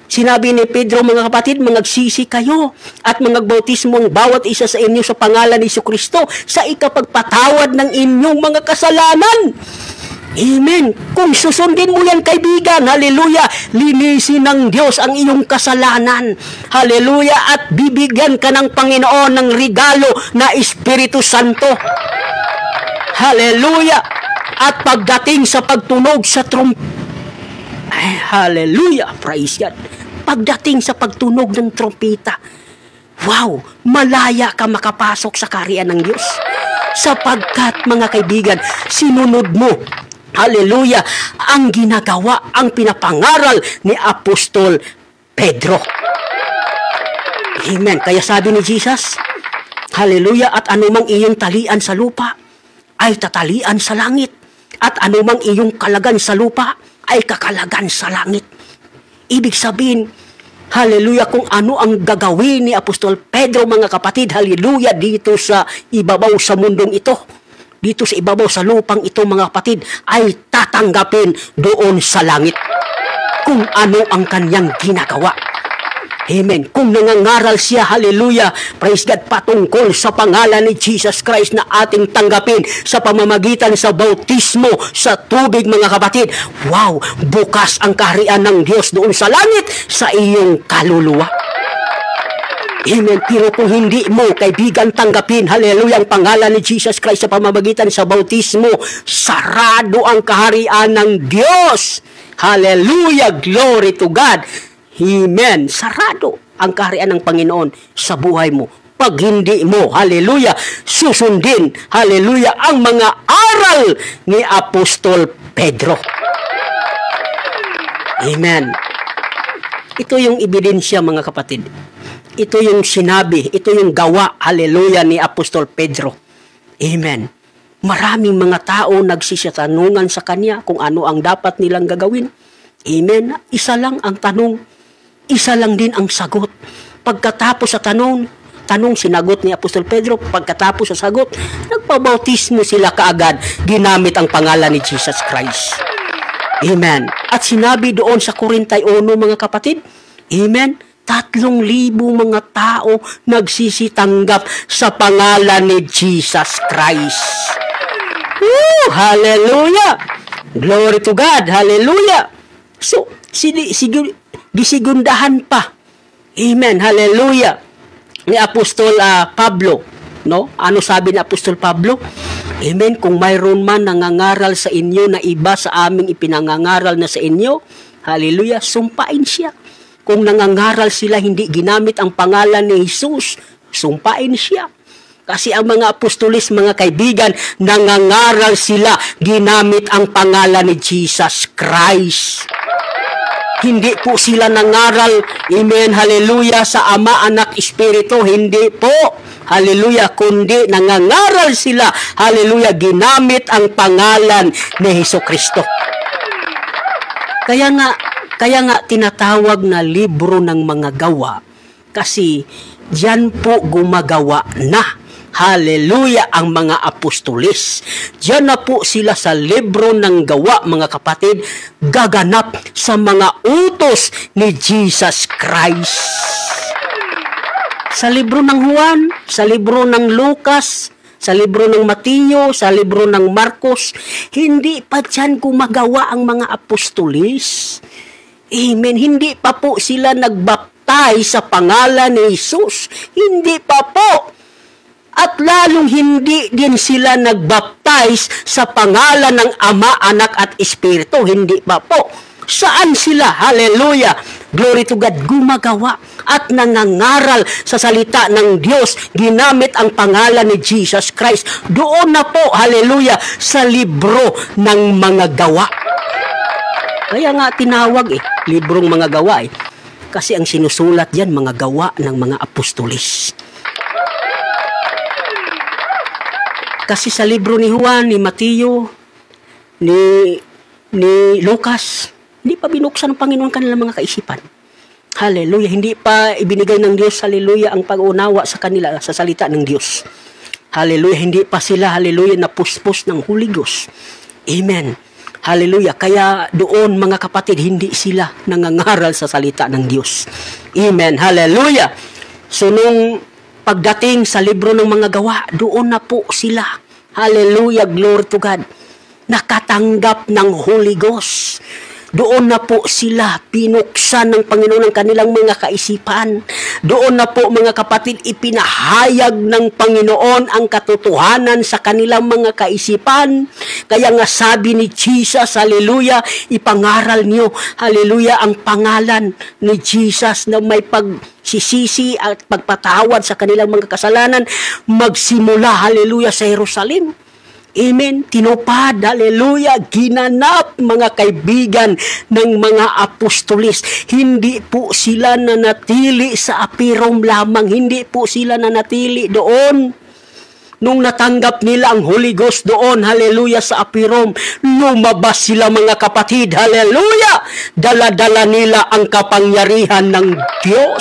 S3: Sinabi ni Pedro, mga kapatid, mangagsisi kayo at mangagbautismo ang bawat isa sa inyo sa pangalan ni Jesucristo sa ikapagpatawad ng inyong mga kasalanan. Amen. Kung susundin mo yan, kaibigan, haleluya, linisin ng Diyos ang iyong kasalanan. Haleluya, at bibigyan ka ng Panginoon ng regalo na Espiritu Santo. Haleluya. At pagdating sa pagtunog sa trumpeta, ay, hallelujah, praise God. Pagdating sa pagtunog ng trompeta, wow, malaya ka makapasok sa kaharian ng Diyos. Sapagkat, mga kaibigan, sinunod mo, hallelujah, ang ginagawa, ang pinapangaral ni Apostol Pedro. Amen. Kaya sabi ni Jesus, hallelujah, at anumang iyong talian sa lupa, ay tatalian sa langit. At anumang iyong kalagan sa lupa, ay kakalagan sa langit. Ibig sabihin, haleluya, kung ano ang gagawin ni Apostol Pedro, mga kapatid, haleluya, dito sa ibabaw sa mundong ito, dito sa ibabaw sa lupang ito, mga kapatid, ay tatanggapin doon sa langit kung ano ang kanyang ginagawa. Amen. Kung nangangaral siya, hallelujah, praise God, patungkol sa pangalan ni Jesus Christ na ating tanggapin sa pamamagitan sa bautismo sa tubig, mga kapatid, wow, bukas ang kaharian ng Diyos doon sa langit sa iyong kaluluwa. Amen. Pero kung hindi mo, kaibigan, tanggapin, hallelujah, ang pangalan ni Jesus Christ sa pamamagitan sa bautismo, sarado ang kaharian ng Diyos. Hallelujah, glory to God. Amen. Sarado ang kaharian ng Panginoon sa buhay mo. Pag hindi mo, hallelujah, susundin, hallelujah, ang mga aral ni Apostol Pedro. Amen. Ito yung ebidensya, mga kapatid. Ito yung sinabi, ito yung gawa, hallelujah, ni Apostol Pedro. Amen. Maraming mga tao nagsisitanungan sa kanya kung ano ang dapat nilang gagawin. Amen. Isa lang ang tanong. Isa lang din ang sagot. Pagkatapos sa tanong, tanong sinagot ni Apostol Pedro, pagkatapos sa sagot, nagpabautismo sila kaagad, ginamit ang pangalan ni Jesus Christ. Amen. At sinabi doon sa Korintay one, mga kapatid, amen, tatlong libo mga tao nagsisitanggap sa pangalan ni Jesus Christ. Woo! Hallelujah! Glory to God! Hallelujah! So, sige, sige, gisigundahan pa. Amen. Hallelujah. Ni Apostol uh, Pablo, no? Ano sabi ni Apostol Pablo? Amen. Kung mayroon man nangangaral sa inyo na iba sa aming ipinangangaral na sa inyo, hallelujah, sumpain siya. Kung nangangaral sila hindi ginamit ang pangalan ni Jesus, sumpain siya. Kasi ang mga apostolis, mga kaibigan, nangangaral sila, ginamit ang pangalan ni Jesus Christ. Hindi po sila nangaral, amen, hallelujah, sa Ama, Anak, Espiritu, hindi po, hallelujah, kundi nangangaral sila, hallelujah, ginamit ang pangalan ni Jesucristo. Kaya nga, kaya nga tinatawag na libro ng mga gawa, kasi diyan po gumagawa na, hallelujah, ang mga apostolis. Diyan na po sila sa libro ng gawa, mga kapatid, gaganap sa mga utos ni Jesus Christ. Sa libro ng Juan, sa libro ng Lucas, sa libro ng Mateo, sa libro ng Marcos, hindi pa diyan gumagawa ang mga apostolis. Amen. Hindi pa po sila nagbaptize sa pangalan ni Jesus. Hindi pa po. At lalong hindi din sila nagbaptize sa pangalan ng Ama, Anak at Espiritu. Hindi pa po. Saan sila? Hallelujah! Glory to God! Gumagawa at nangangaral sa salita ng Diyos. Ginamit ang pangalan ni Jesus Christ. Doon na po, hallelujah, sa libro ng mga gawa. Kaya nga tinawag eh, librong mga gawa eh. Kasi ang sinusulat yan, mga gawa ng mga apostolis. Kasi sa libro ni Juan, ni Mateo, ni, ni Lucas, hindi pa binuksan ng Panginoon kanilang mga kaisipan. Hallelujah. Hindi pa ibinigay ng Diyos, hallelujah, ang pag-unawa sa kanila, sa salita ng Diyos. Hallelujah. Hindi pa sila, hallelujah, napuspos ng Holy Ghost. Amen. Hallelujah. Kaya doon mga kapatid, hindi sila nangangaral sa salita ng Diyos. Amen. Hallelujah. So nung pagdating sa libro ng mga gawa, doon na po sila. Hallelujah. Glory to God. Nakatanggap ng Holy Ghost. Doon na po sila pinuksan ng Panginoon ang kanilang mga kaisipan. Doon na po mga kapatid ipinahayag ng Panginoon ang katotohanan sa kanilang mga kaisipan. Kaya nga sabi ni Jesus, hallelujah, ipangaral niyo, hallelujah, ang pangalan ni Jesus na may pagsisisi at pagpatawad sa kanilang mga kasalanan. Magsimula, hallelujah, sa Jerusalem. Amen. Tinupad, hallelujah, ginanap mga kaibigan ng mga apostolis. Hindi po sila nanatili sa Apirom lamang. Hindi po sila nanatili doon. Nung natanggap nila ang Holy Ghost doon, hallelujah, sa Apirom, lumabas sila mga kapatid, hallelujah. Dala-dala nila ang kapangyarihan ng Diyos.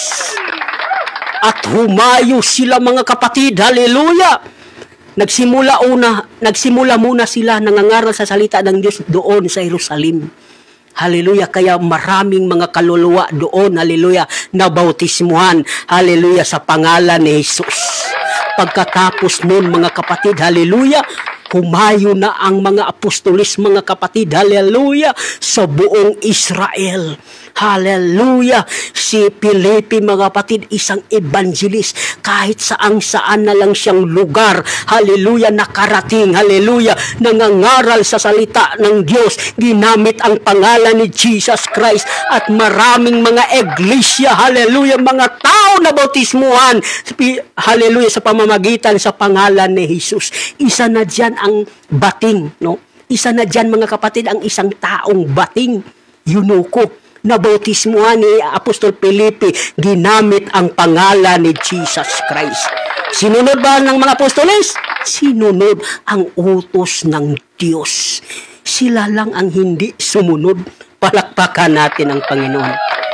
S3: At humayo sila mga kapatid, hallelujah. Nagsimula una, nagsimula muna sila nangangaral sa salita ng Diyos doon sa Jerusalem. Hallelujah. Kaya maraming mga kaluluwa doon, hallelujah, na bautismuhan, hallelujah, sa pangalan ni Jesus. Pagkatapos noon mga kapatid, hallelujah, humayo na ang mga apostolis, mga kapatid, hallelujah, sa buong Israel. Hallelujah. Si Felipe, mga kapatid, isang evangelist. Kahit saang saan na lang siyang lugar, hallelujah, nakarating, hallelujah, nangangaral sa salita ng Diyos. Ginamit ang pangalan ni Jesus Christ at maraming mga iglesia, hallelujah, mga tao na bautismuhan, hallelujah, sa pamamagitan sa pangalan ni Jesus. Isa na dyan ang bating, no? Isa na dyan mga kapatid ang isang taong bating, yunuko, na bautismuhan ni Apostol Felipe, ginamit ang pangalan ni Jesus Christ. Sinunod ba ng mga apostoles? Sinunod ang utos ng Diyos. Sila lang ang hindi sumunod. Palakpakan natin ang Panginoon.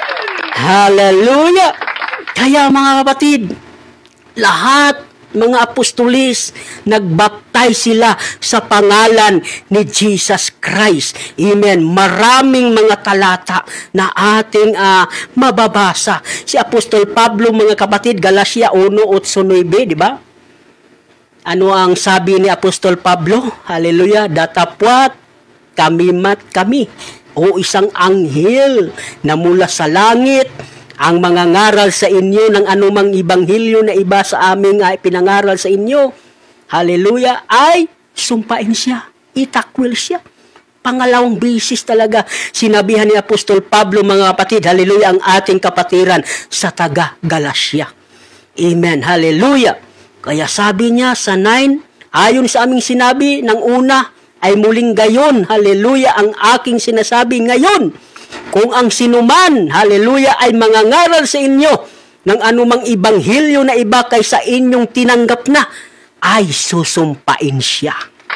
S3: Hallelujah! Kaya mga kapatid, lahat mga apostolis, nagbaptize sila sa pangalan ni Jesus Christ. Amen. Maraming mga talata na ating uh, mababasa. Si Apostol Pablo, mga kapatid, Galatia one eight nine, di ba? Ano ang sabi ni Apostol Pablo? Hallelujah. Datapwat kami mat kami, o isang anghel na mula sa langit ang mga ngaral sa inyo ng anumang ibanghilyo na iba sa aming ay pinangaral sa inyo, hallelujah, ay sumpain siya, itakwil siya. Pangalawang bisis talaga sinabihan ni Apostol Pablo, mga kapatid, hallelujah, ang ating kapatiran sa taga Galacia. Amen, hallelujah. Kaya sabi niya sa nine, ayon sa aming sinabi ng una, ay muling gayon, hallelujah, ang aking sinasabi ngayon. Kung ang sinuman, hallelujah, ay mangangaral sa inyo ng anumang ibanghilyo na iba kaysa inyong tinanggap na, ay susumpain siya.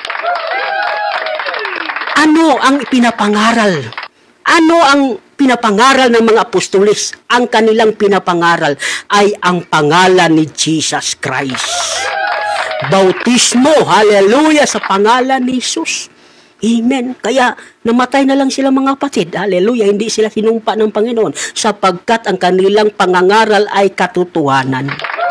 S3: Ano ang pinapangaral? Ano ang pinapangaral ng mga apostolis? Ang kanilang pinapangaral ay ang pangalan ni Jesus Christ. Bautismo, hallelujah, sa pangalan ni Jesus. Amen. Kaya namatay na lang sila mga kapatid. Hallelujah. Hindi sila sinumpa ng Panginoon sapagkat ang kanilang pangangaral ay katotohanan.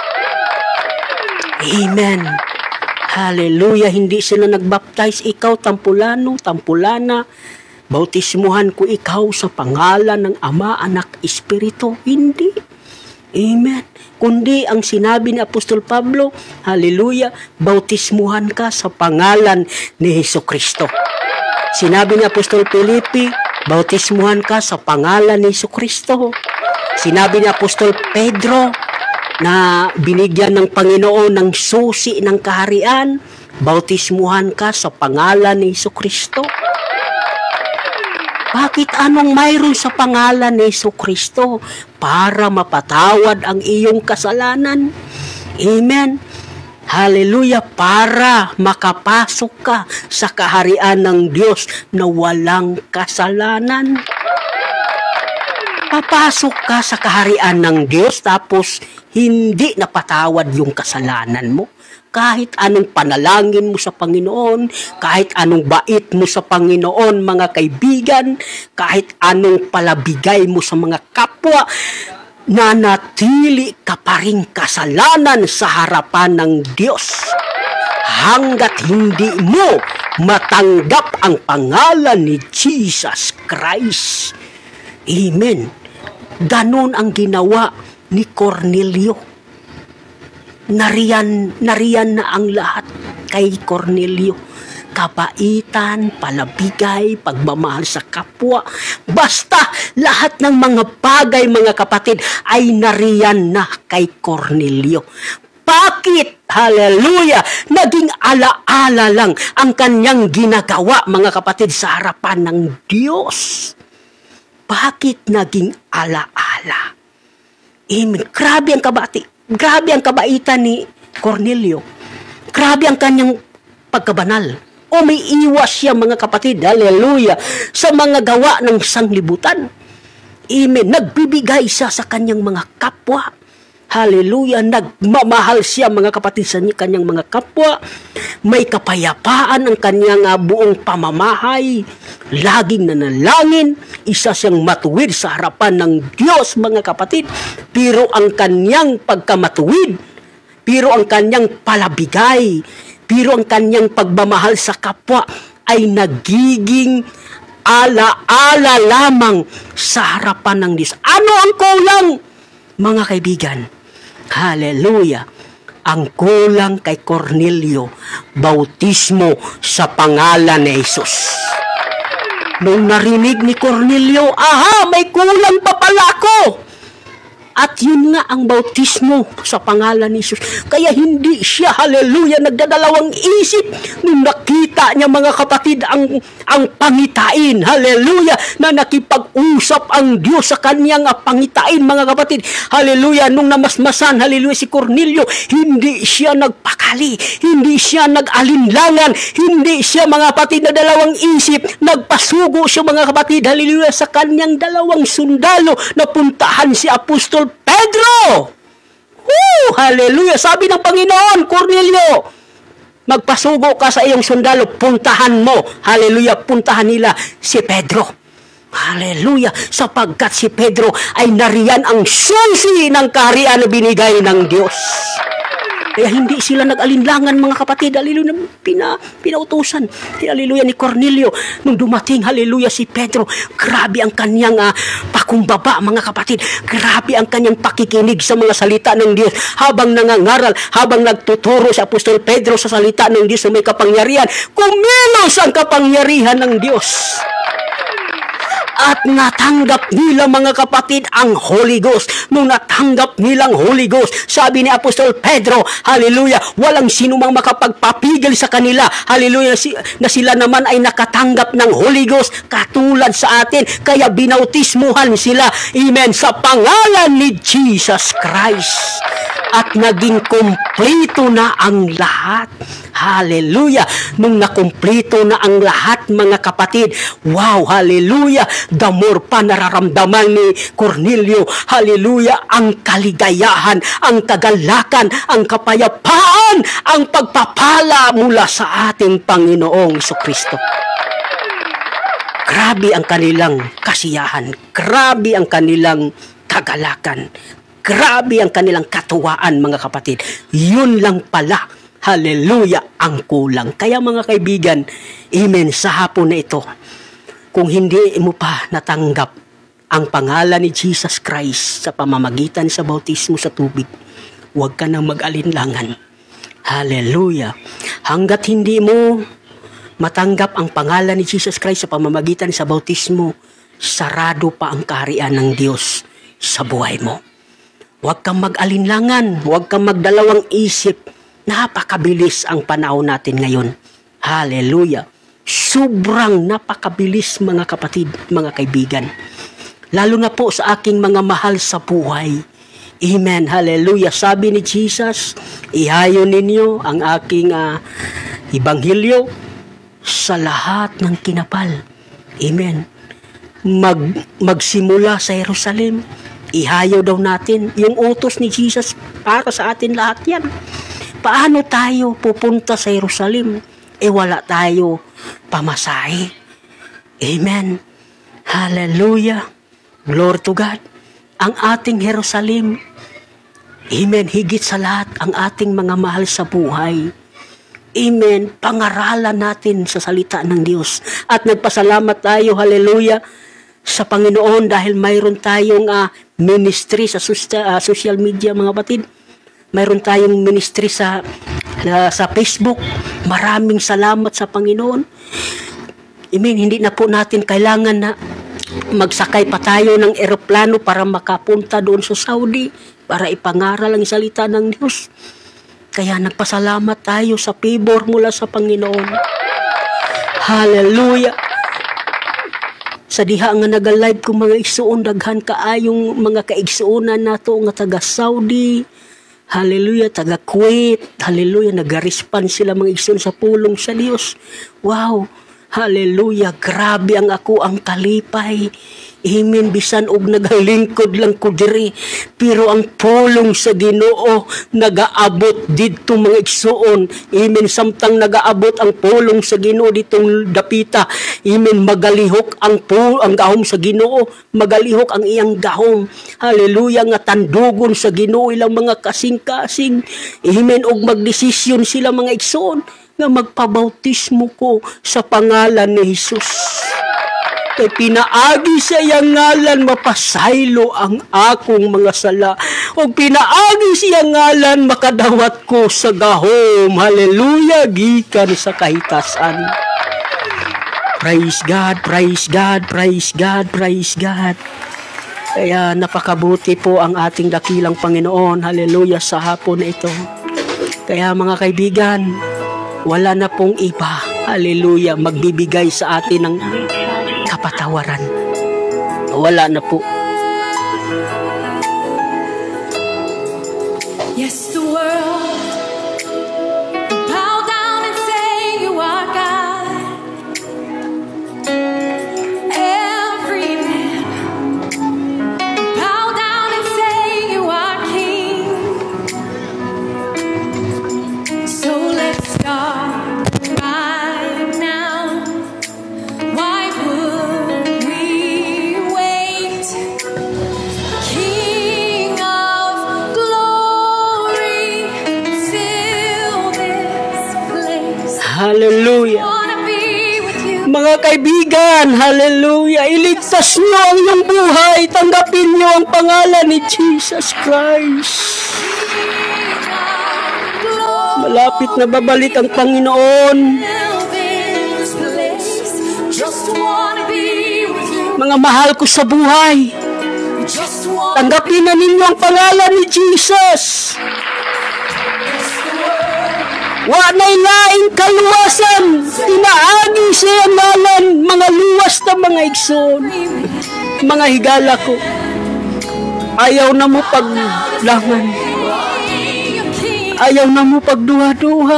S3: Amen. Hallelujah. Hindi sila nagbaptize. Ikaw, tampulano, tampulana, bautismuhan ko ikaw sa pangalan ng Ama, Anak, Espiritu. Hindi. Amen. Kundi ang sinabi ni Apostol Pablo, hallelujah, bautismuhan ka sa pangalan ni Jesucristo. Sinabi ni Apostol Felipe, bautismuhan ka sa pangalan ni Jesucristo. Sinabi ni Apostol Pedro na binigyan ng Panginoon ng susi ng kaharian, bautismuhan ka sa pangalan ni Jesucristo. Bakit anong mayroon sa pangalan ni Jesucristo? Para mapatawad ang iyong kasalanan. Amen. Hallelujah. Para makapasok ka sa kaharian ng Diyos na walang kasalanan. Papasok ka sa kaharian ng Diyos tapos hindi napatawad yung kasalanan mo. Kahit anong panalangin mo sa Panginoon, kahit anong bait mo sa Panginoon, mga kaibigan, kahit anong palabigay mo sa mga kapwa, nanatili ka pa rin kasalanan sa harapan ng Diyos. Hanggat hindi mo matanggap ang pangalan ni Jesus Christ. Amen. Ganon ang ginawa ni Cornelio. Nariyan, nariyan na ang lahat kay Cornelio. Kabaitan, palabigay, pagmamahal sa kapwa. Basta lahat ng mga bagay, mga kapatid, ay nariyan na kay Cornelio. Bakit? Hallelujah! Naging alaala lang ang kanyang ginagawa, mga kapatid, sa harapan ng Diyos. Bakit naging alaala? Amen. Grabe ang kabati. Grabe ang kabaitan ni Cornelio. Grabe ang kanyang pagkabanal. O may iwas siya, mga kapatid, hallelujah, sa mga gawa ng sanglibutan. Amen. Nagbibigay siya sa kanyang mga kapwa. Hallelujah. Nagmamahal siya, mga kapatid, sa kanyang mga kapwa. May kapayapaan ang kanyang uh, buong pamamahay. Laging nanalangin. Isa siyang matuwid sa harapan ng Diyos, mga kapatid. Pero ang kanyang pagkamatuwid, pero ang kanyang palabigay, pero ang kanyang pagmamahal sa kapwa ay nagiging ala-ala lamang sa harapan ng Diyos. Ano ang kulang, mga kaibigan? Hallelujah! Ang kulang kay Cornelio, bautismo sa pangalan ni Jesus. Nung narinig ni Cornelio, aha, may kulang pa pala ako. At yun nga ang bautismo sa pangalan ni Jesus. Kaya hindi siya, hallelujah, nagdadalawang isip nung nakita niya, mga kapatid, ang, ang pangitain, hallelujah, na nakipag-usap ang Diyos sa kanyang pangitain, mga kapatid. Hallelujah, nung namasmasan, hallelujah, si Cornelio, hindi siya nagpakali, hindi siya nag-alinlangan, hindi siya, mga kapatid, na dalawang isip, nagpasugo siya, mga kapatid, hallelujah, sa kanyang dalawang sundalo na puntahan si Apostol Pedro. Woo! Hallelujah! Sabi ng Panginoon, Cornelio, magpasugo ka sa iyong sundalo, puntahan mo. Hallelujah! Puntahan nila si Pedro. Hallelujah! Sapagkat si Pedro ay nariyan ang susi ng kaharian na binigay ng Diyos. Kaya hindi sila nag-alinlangan, mga kapatid. Hallelujah, pina, pinautusan. Hallelujah, ni Cornelio. Nung dumating, hallelujah, si Pedro, grabe ang kanyang uh, pakumbaba, mga kapatid. Grabe ang kanyang pakikinig sa mga salita ng Diyos. Habang nangangaral, habang nagtuturo si Apostol Pedro sa salita ng Diyos na may kapangyarihan, kumilos ang kapangyarihan ng Diyos. At natanggap nila, mga kapatid, ang Holy Ghost. Nung natanggap nilang Holy Ghost, sabi ni Apostol Pedro, hallelujah, walang sino mang makapagpapigil sa kanila, hallelujah, na sila naman ay nakatanggap ng Holy Ghost katulad sa atin. Kaya binautismuhan sila, amen, sa pangalan ni Jesus Christ. At naging kumpleto na ang lahat. Hallelujah. Nung nakumpleto na ang lahat, mga kapatid, wow, hallelujah, the more pa nararamdaman ni Cornelio, hallelujah, ang kaligayahan, ang kagalakan, ang kapayapaan, ang pagpapala mula sa ating Panginoong Jesucristo. Grabe ang kanilang kasiyahan, grabe ang kanilang kagalakan, grabe ang kanilang katuwaan, mga kapatid. Yun lang pala, hallelujah, ang kulang. Kaya, mga kaibigan, amen, sa hapon na ito, kung hindi mo pa natanggap ang pangalan ni Jesus Christ sa pamamagitan sa bautismo sa tubig, huwag ka nang mag-alinlangan. Hallelujah. Hanggat hindi mo matanggap ang pangalan ni Jesus Christ sa pamamagitan sa bautismo, sarado pa ang kaharian ng Diyos sa buhay mo. Huwag kang mag-alinlangan, huwag kang magdalawang isip. Napakabilis ang panahon natin ngayon. Hallelujah. Sobrang napakabilis, mga kapatid, mga kaibigan. Lalo na po sa aking mga mahal sa buhay. Amen. Hallelujah. Sabi ni Jesus, ihayon ninyo ang aking uh, ibanghilyo sa lahat ng kinapal. Amen. mag, magsimula sa Jerusalem. Ihayaw daw natin yung utos ni Jesus para sa atin lahat yan. Paano tayo pupunta sa Jerusalem? Eh wala tayo pamasahe. Amen. Hallelujah. Glory to God. Ang ating Jerusalem, amen, higit sa lahat ang ating mga mahal sa buhay. Amen. Pangaralan natin sa salita ng Diyos. At nagpasalamat tayo, hallelujah, sa Panginoon dahil mayroon tayong uh, ministry sa uh, social media, mga batid. Mayroon tayong ministry sa uh, sa Facebook. Maraming salamat sa Panginoon. Amen. Hindi na po natin kailangan na magsakay pa tayo ng eroplano para makapunta doon sa Saudi para ipangaral ang salita ng Diyos. Kaya nagpasalamat tayo sa favor mula sa Panginoon. Hallelujah. Sa diha nga nag-live ko mga igsuon, daghan kaayong mga kaigsuonan nato nga taga Saudi. Hallelujah, taga Kuwait. Hallelujah, nag-respond sila mga igsuon sa pulong sa Diyos. Wow. Hallelujah, grabe ang ako ang kalipay. Amen, bisan og nagalingkod lang ko diri, pero ang pulong sa Ginoo nagaabot didto mga igsuon. Amen, samtang nagaabot ang pulong sa Ginoo ditong dapita. Amen, magalihok ang pul ang gahom sa Ginoo, magalihok ang iyang gahom. Hallelujah, nga tandugon sa Ginoo ilang mga kasing-kasing. Amen, og magdesisyon sila mga igsuon nga magpabautismo ko sa pangalan ni Jesus. Kay pinaagi sa iyang ngalan mapasaylo ang akong mga sala. O pinaagi sa iyang ngalan makadawat ko sa gahom. Hallelujah, gikan sa kahitasan. Praise God, praise God, praise God, praise God. Kaya napakabuti po ang ating dakilang Panginoon. Hallelujah, sa hapon na ito. Kaya mga kaibigan, wala na pong iba, hallelujah, magbibigay sa atin ng kapatawaran. Wala na po.
S2: Yes, the world will bow down and say you are God. Every man will bow down and say you are King. So let's start right now. Why would we wait? King of glory, fill this place.
S3: Hallelujah.
S2: Wanna be with you.
S3: Mga kaibigan, hallelujah, iligtas niyo ang iyong buhay, tanggapin niyo ang pangalan ni Jesus Christ. Malapit na babalik ang Panginoon. Mga mahal ko sa buhay, tanggapin na ninyo ang pangalan ni Jesus. Wa na'y laing kaluwasan, inaagi siya ngalan, mga luwas na mga igsoon. Mga higala ko, ayaw na mo paglangan, ayaw na mo pagduha-duha.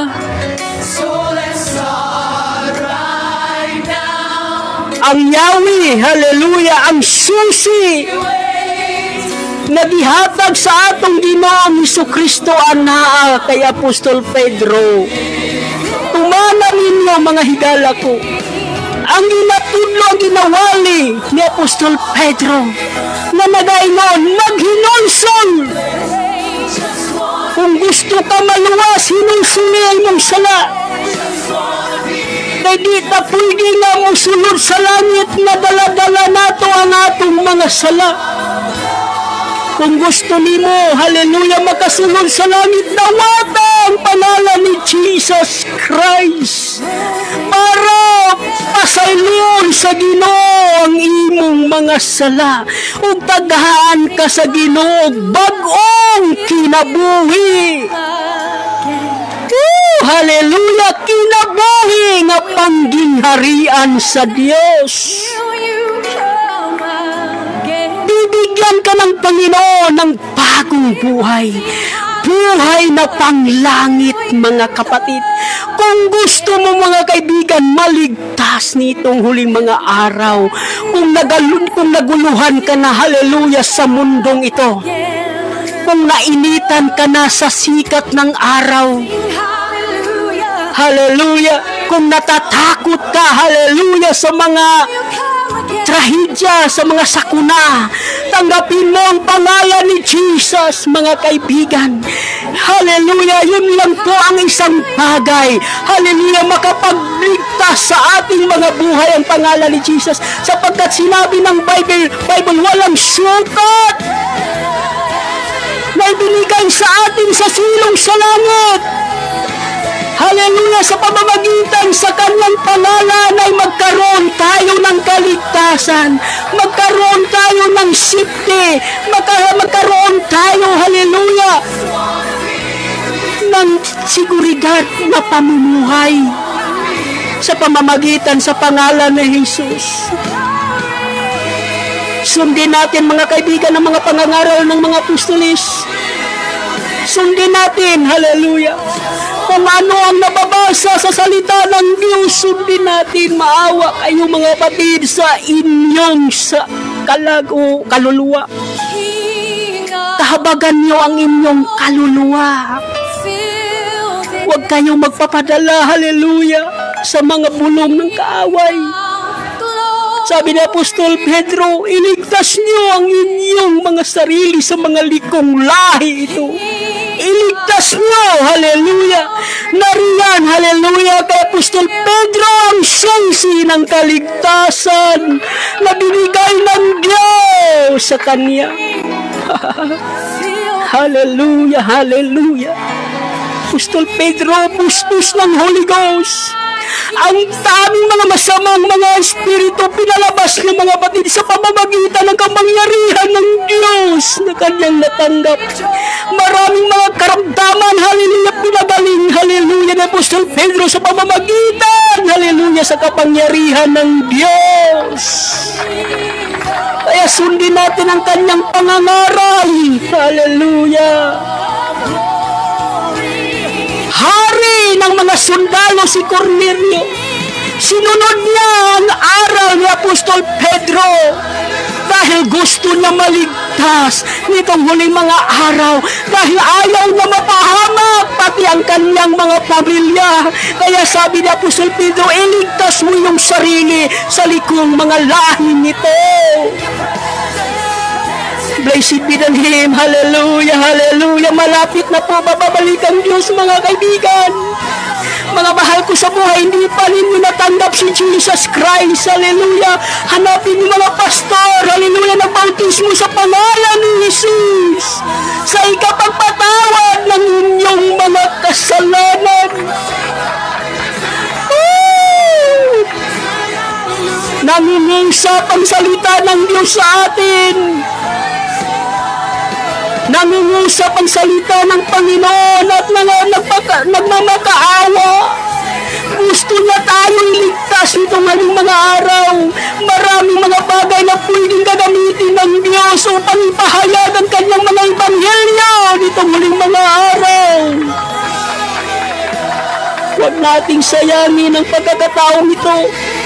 S3: Ang Yahweh, hallelujah, ang susi nagihatag sa atong Ginoong Hesukristo anaa kay Apostol Pedro. Tumana ninyo mga higala ko, ang ginatudlo ang ginawali ni Apostol Pedro na nagaingon, maghinonsol. Kung gusto ka maluwas, hinonsuli ang mong sala. Kaya di ta pwede nga mo sulod sa langit na dala-dala nato ang atong mga sala. Kung gusto nimo, hallelujah, makasunod sa langit, nawata ang pangalan ni Jesus Christ para pasaylon sa Ginoo ang imong mga sala ug taghaan ka sa Ginoo bag-ong kinabuhi. Oh, hallelujah, kinabuhi nga pangginharian sa Dios. Bibigyan ka ng Panginoon ng bagong buhay. Buhay na panglangit, mga kapatid. Kung gusto mo mga kaibigan, maligtas nitong huling mga araw. Kung, nagalun, kung naguluhan ka na, haleluya, sa mundong ito. Kung nainitan ka na sa sikat ng araw. Haleluya. Kung natatakot ka, haleluya, sa mga trahedya, sa mga sakuna, tanggapin mo ang pangalan ni Jesus, mga kaibigan. Haleluya, yun lang po ang isang bagay. Haleluya, makapagligtas sa ating mga buhay ang pangalan ni Jesus. Sapagkat sinabi ng Bible, Bible walang sukat na ibinigay sa atin sa silong sa langit. Haleluya, sa pamamagitan sa kanyang pangalan ay magkaroon tayo ng kaligtasan. Magkaroon tayo ng safety. Magka, magkaroon tayo, haleluya, ng seguridad na pamumuhay sa pamamagitan sa pangalan ni Jesus. Sundin natin mga kaibigan ang mga pangangaral ng mga apostolis. Sundin natin, haleluya. Kung ano ang nababasa sa salita ng Diyos, sundin natin. Maawa kayo mga kapatid sa inyong sa kalag o kaluluwa. Kahabagan niyo ang inyong kaluluwa. Huwag kayong magpapadala, haleluya, sa mga bulong ng kaaway. Sabi ni Apostol Pedro, iligtas niyo ang inyong mga sarili sa mga likong lahi ito. Iligtas niyo, haleluya. Nariyan, haleluya, kay Apostol Pedro ang siyangsi ng kaligtasan na binigay ng Diyos sa kanya. Haleluya, haleluya. Apostol Pedro, pustos ng Holy Ghost. Ang daming mga masamang mga espiritu pinalabas ng mga batid sa pamamagitan ng kapangyarihan ng Diyos na kanyang natanggap. Maraming mga karamdaman, haleluya, pinagaling, haleluya, na Apostol Pedro sa pamamagitan, haleluya, sa kapangyarihan ng Diyos. Kaya sundin natin ang kanyang pangangaral, haleluya. Hari ng mga sundalo si Cornelio. Sinunod niya ang aral ni Apostol Pedro dahil gusto niya maligtas nitong huling mga araw, dahil ayaw na mapahamak pati ang kanyang mga pamilya. Kaya sabi ni Apostol Pedro, iligtas mo yung sarili sa likong mga lahi nito. Blessed be the name. Hallelujah, hallelujah. Malapit na po babalik ang Diyos, mga kaibigan. Mga mahal ko sa buhay, hindi pa ninyo natanggap si Jesus Christ. Hallelujah. Hanapin niyo mga pastor. Hallelujah. Nagbautismo sa pangalan ni Jesus sa ikapagpatawad ng inyong mga kasalanan. Woo! Nangungusap ang salita ng Diyos sa atin. Nangungusap ang salita ng Panginoon at nagmamakaawa. Gusto niya tayo iligtas nitong haling mga araw. Maraming mga bagay na pwedeng gagamitin ng Diyos upang ipahayag ang kanyang mga ebanghelyo nitong haling mga araw. Huwag nating sayangin ang pagkakataong ito.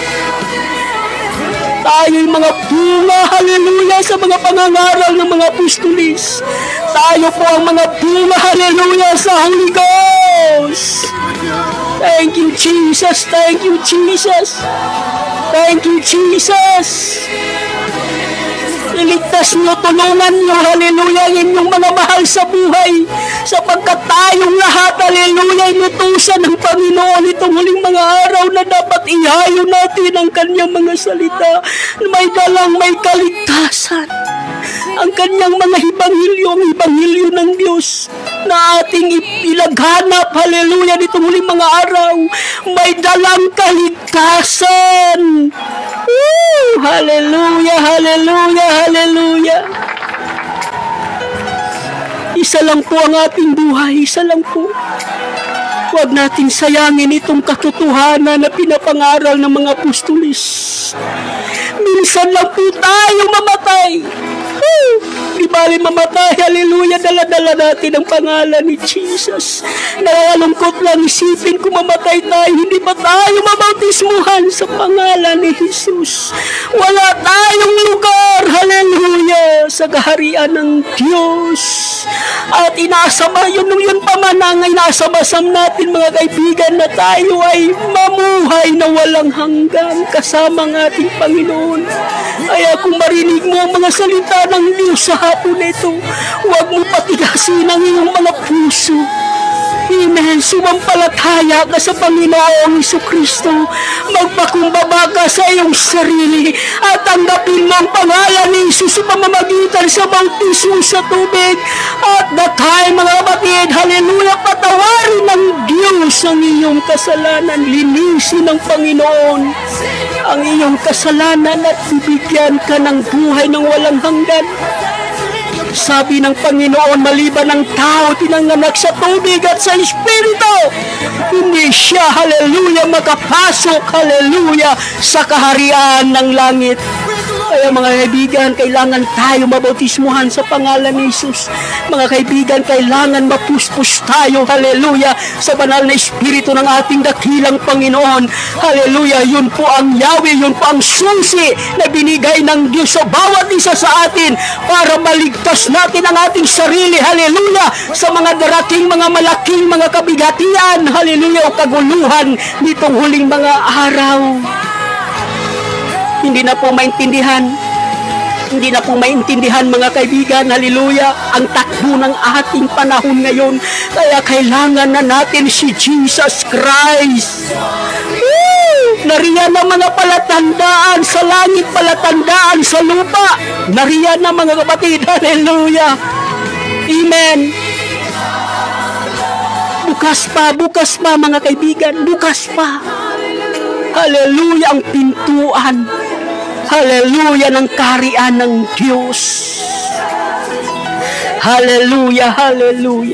S3: Tayo'y mga bunga, haleluya, sa mga pangangaral ng mga apostolis. Tayo po ang mga bunga, haleluya, sa Holy Ghost. Thank you, Jesus. Thank you, Jesus. Thank you, Jesus. Iligtas niyo, tulungan niyo, haleluya, inyong mga mahal sa buhay, sapagkat tayong lahat, haleluya, inutusan ng Panginoon itong huling mga araw na dapat ihayo natin ang kanyang mga salita na may dalang may kaligtasan. Ang kanyang mga hibanghilyo, ang hibanghilyo ng Diyos na ating ilaghanap, haleluya, nitong huling mga araw, may dalang kaligtasan. Woo! Hallelujah, hallelujah, hallelujah. Isa lang po ang ating buhay, isa lang po. Huwag natin sayangin itong katotohanan na pinapangaral ng mga apostolis. Minsan lang po tayo mamatay. Woo! Di bali namin mamatay, hallelujah, dala-dala natin ang pangalan ni Jesus. Nakalungkot lang isipin kung mamatay tayo, hindi pa tayo mabautismuhan sa pangalan ni Jesus. Wala tayong lugar, hallelujah, sa kaharian ng Diyos. At inasama yun, nung yun pa man ang inasamasam natin mga kaibigan, na tayo ay mamuhay na walang hanggan kasama ng ating Panginoon. Kaya kung marinig mo ang mga salita ng Diyos sa hapon ito, huwag mo patigasin ang iyong mga puso. Amen. Sumampalataya ka sa Panginoong Jesucristo. Magpakumbaba ka sa iyong sarili at tanggapin mo ang pangalan ni Jesus sa pamamagitan sa bautismo sa tubig. At that time, mga kapatid, hallelujah, patawarin ng Diyos ang iyong kasalanan. Linisin ng Panginoon ang iyong kasalanan at bibigyan ka ng buhay ng walang hanggan. Sabi ng Panginoon, maliban ng tao tinanganak sa tubig at sa Espiritu, hindi siya, hallelujah, makapasok, hallelujah, sa kaharian ng langit. Kaya mga kaibigan, kailangan tayo mabautismuhan sa pangalan ni Jesus. Mga kaibigan, kailangan mapuspos tayo, hallelujah, sa banal na Espiritu ng ating dakilang Panginoon. Hallelujah, yun po ang Yahweh, yun po ang susi na binigay ng Diyos sa bawat isa sa atin para maligtas natin ang ating sarili, hallelujah, sa mga darating mga malaking mga kabigatian, hallelujah, o kaguluhan nitong huling mga araw. Hindi na po maintindihan, hindi na po maintindihan mga kaibigan, hallelujah, ang takbo ng ating panahon ngayon. Kaya kailangan na natin si Jesus Christ. Woo! Nariyan na mga palatandaan sa langit, palatandaan sa lupa. Nariyan na mga kapatid, hallelujah. Amen. Bukas pa, bukas pa mga kaibigan, bukas pa. Hallelujah, ang pintuan. Hallelujah, ng kaharian ng Diyos. Hallelujah, hallelujah.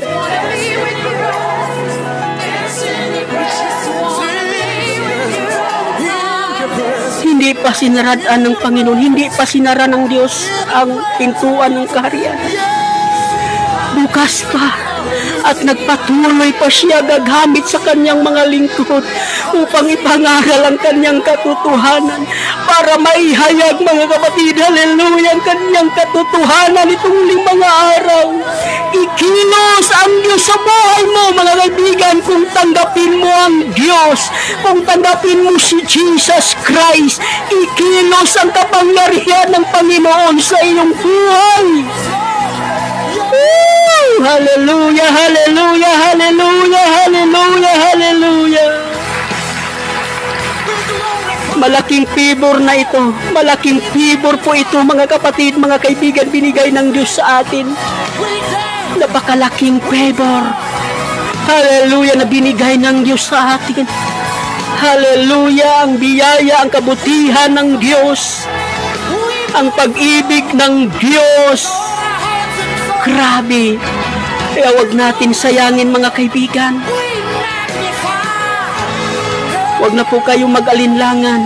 S3: Hindi pa sinaraan ng Panginoon, hindi pa sinara ng Diyos ang pintuan ng kaharian. Bukas pa. At nagpatuloy pa siya gagamit sa kanyang mga lingkod upang ipangaral ang kanyang katotohanan para maihayag mga kapatid, hallelujah, ang kanyang katotohanan itong limang araw. Ikilos ang Diyos sa buhay mo mga kaibigan kung tanggapin mo ang Diyos, kung tanggapin mo si Jesus Christ. Ikilos ang kapangyarihan ng Panginoon sa iyong buhay. Hallelujah, hallelujah, hallelujah, hallelujah, hallelujah. Malaking favor na ito. Malaking favor po ito mga kapatid, mga kaibigan, binigay ng Diyos sa atin. Napakalaking favor. Hallelujah, na binigay ng Diyos sa atin. Hallelujah, ang biyaya, ang kabutihan ng Diyos. Ang pag-ibig ng Diyos. Grabe. Kaya huwag natin sayangin mga kaibigan. Huwag na po kayong mag-alinlangan.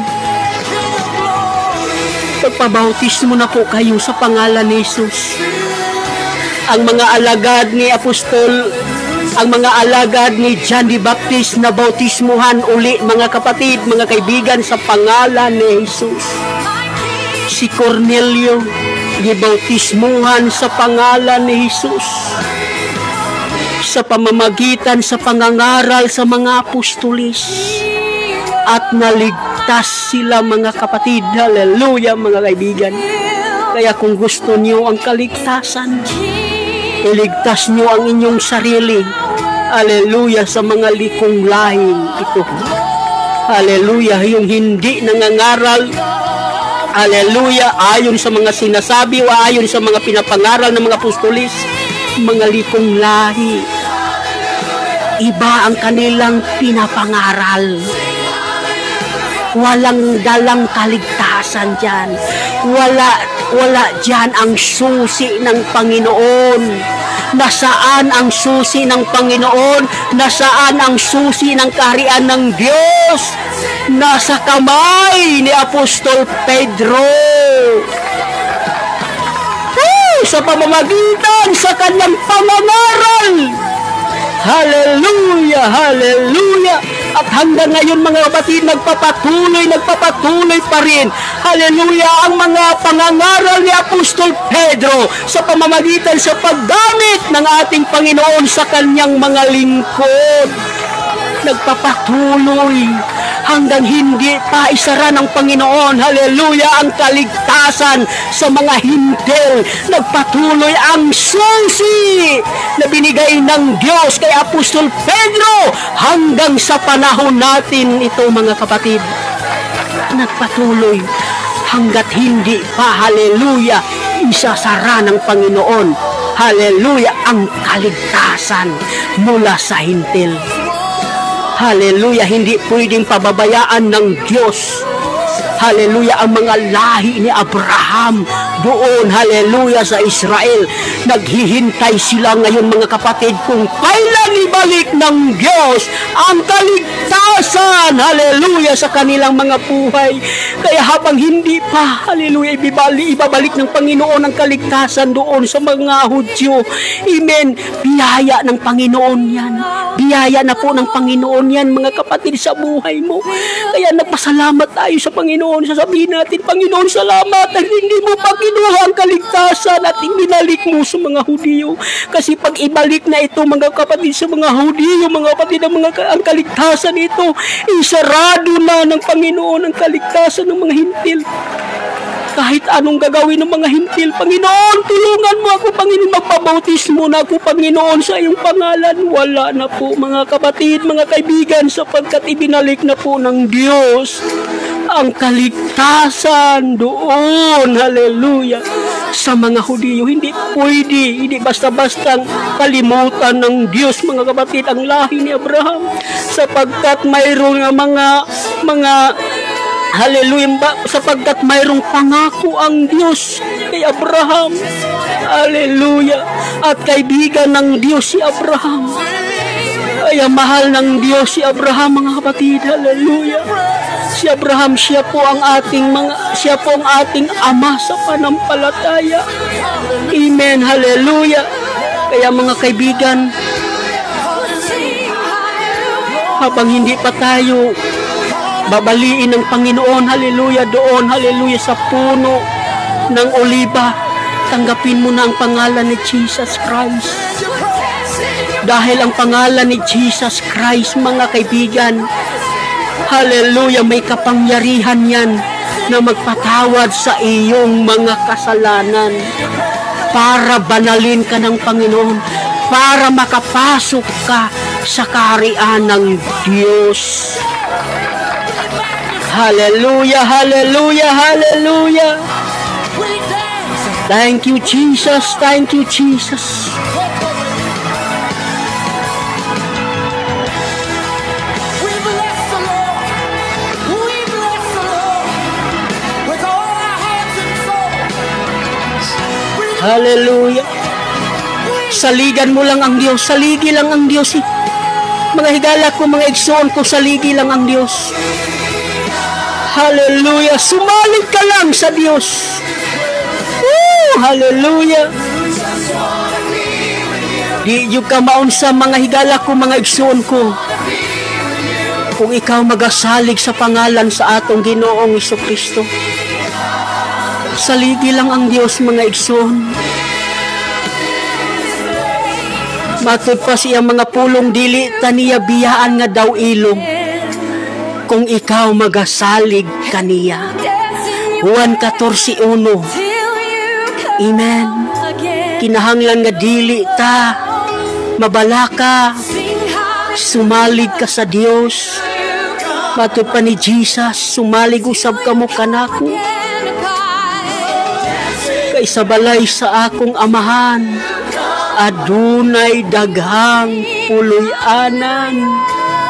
S3: Pagpabautismo na po kayo sa pangalan ni Jesus. Ang mga alagad ni Apostol, ang mga alagad ni John the Baptist na bautismuhan uli mga kapatid, mga kaibigan, sa pangalan ni Jesus. Si Cornelio, gibautismuhan sa pangalan ni Jesus. Sa pamamagitan sa pangangaral sa mga apostolis. At naligtas sila mga kapatid. Hallelujah mga kaibigan. Kaya kung gusto niyo ang kaligtasan, iligtas niyo ang inyong sarili. Hallelujah, sa mga likong lahing ito. Hallelujah, yung hindi nangangaral. Hallelujah, ayon sa mga sinasabi o ayon sa mga pinapangaral ng mga apostolis, mga likong lahi. Iba ang kanilang pinapangaral. Walang dalang kaligtasan dyan. Wala, wala dyan ang susi ng Panginoon. Nasaan ang susi ng Panginoon? Nasaan ang susi ng kaharian ng Diyos? Nasa kamay ni Apostol Pedro. Woo! sa pamamagitan sa kanyang pangangaral. Hallelujah, hallelujah. At hanggang ngayon mga kapatid, nagpapatuloy, nagpapatuloy pa rin. Hallelujah, ang mga pangangaral ni Apostol Pedro sa pamamagitan sa paggamit ng ating Panginoon sa kanyang mga lingkod. Nagpapatuloy hanggang hindi pa isara ng Panginoon, hallelujah, ang kaligtasan sa mga hintil. Nagpatuloy ang susi na binigay ng Diyos kay Apostol Pedro hanggang sa panahon natin ito mga kapatid. Nagpatuloy hanggat hindi pa, hallelujah, isasara ng Panginoon, hallelujah, ang kaligtasan mula sa hintil. Hallelujah, hindi pwedeng pababayaan ng Diyos. Hallelujah, ang mga lahi ni Abraham doon, hallelujah, sa Israel. Naghihintay sila ngayon mga kapatid kung kailan ibalik ng Diyos ang kaligtasan, hallelujah, sa kanilang mga buhay. Kaya habang hindi pa, hallelujah, ibabalik, ibabalik ng Panginoon ang kaligtasan doon sa mga Hudyo. Amen. Biyaya ng Panginoon yan. Biyaya na po ng Panginoon yan mga kapatid sa buhay mo. Kaya nagpasalamat tayo sa Panginoon. Sasabihin natin, Panginoon, salamat at hindi mo pa kinuha ang kaligtasan at ibinalik mo sa mga Hudiyo. Kasi pag ibalik na ito mga kapatid sa mga Hudiyo, mga kapatid, ang, mga, ang kaligtasan ito, isarado na ng Panginoon ang kaligtasan ng mga hintil. Kahit anong gagawin ng mga hintil, Panginoon, tulungan mo ako, Panginoon, magpabautismo na ako, Panginoon, sa iyong pangalan. Wala na po, mga kapatid, mga kaibigan, sapagkat ibinalik na po ng Diyos ang kaligtasan doon, hallelujah, sa mga Hudiyo. Hindi pwede, hindi basta-bastang kalimutan ng Diyos, mga kapatid, ang lahi ni Abraham, sapagkat mayroong mga mga hallelujah, sapagkat mayroong pangako ang Diyos kay Abraham. Hallelujah. At kaibigan ng Diyos si Abraham. Kaya mahal ng Diyos si Abraham, mga kapatid. Hallelujah. Si Abraham, siya po ang ating mga siya po ang ating ama sa panampalataya. Amen. Hallelujah. Kaya mga kaibigan, habang hindi pa tayo babaliin ng Panginoon, hallelujah, doon, hallelujah, sa puno ng oliba, tanggapin mo na ang pangalan ni Jesus Christ. Dahil ang pangalan ni Jesus Christ, mga kaibigan, hallelujah, may kapangyarihan yan na magpatawad sa iyong mga kasalanan para banalin ka ng Panginoon, para makapasok ka sa kaharian ng Diyos. Hallelujah, hallelujah, hallelujah. Thank you, Jesus. Thank you, Jesus.
S2: We bless the Lord. We bless the Lord with all our hearts and souls.
S3: Hallelujah. Saligan mo lang ang Diyos. Saligi lang ang Diyos. Eh. Mga higala ko, mga igsoon ko, saligi lang ang Diyos. Hallelujah. Sumalig ka lang sa Diyos. Woo! Hallelujah. Di yung kamaon sa mga higala ko, mga igsoon ko. Kung ikaw magasalig sa pangalan sa atong Ginoong Jesucristo. Saligi lang ang Diyos, mga igsoon. Matod pa siyang mga pulong dili taniya biyaan nga daw ilong. Kung ikaw magasalig kaniya. Juan fourteen one. Amen. Kinahanglan nga dili ta mabalaka, sumalig ka sa Dios. Matod pa ni Jesus, sumalig usab kamo kanako. Kay sa balay sa akong amahan, adunay daghang puloy-anan.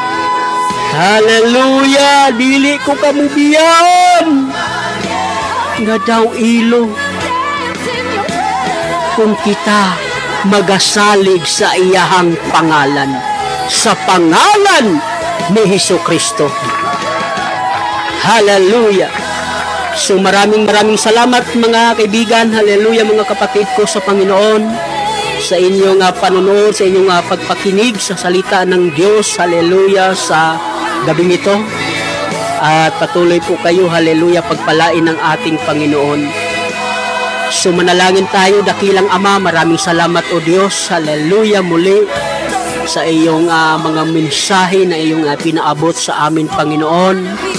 S3: Hallelujah! Dili ko kamubiyan nga daw ilo kung kita magasalig sa iyahang pangalan, sa pangalan ni Jesucristo. Hallelujah! So maraming maraming salamat mga kaibigan, hallelujah mga kapatid ko sa Panginoon, sa inyong uh, panonood, sa inyong uh, pagpakinig sa salita ng Diyos, hallelujah, sa gabing ito. At patuloy po kayo, hallelujah, pagpalain ng ating Panginoon. So manalangin tayo, dakilang Ama, maraming salamat o Diyos, hallelujah, muli sa iyong uh, mga mensahe na iyong uh, pinaabot sa amin, Panginoon.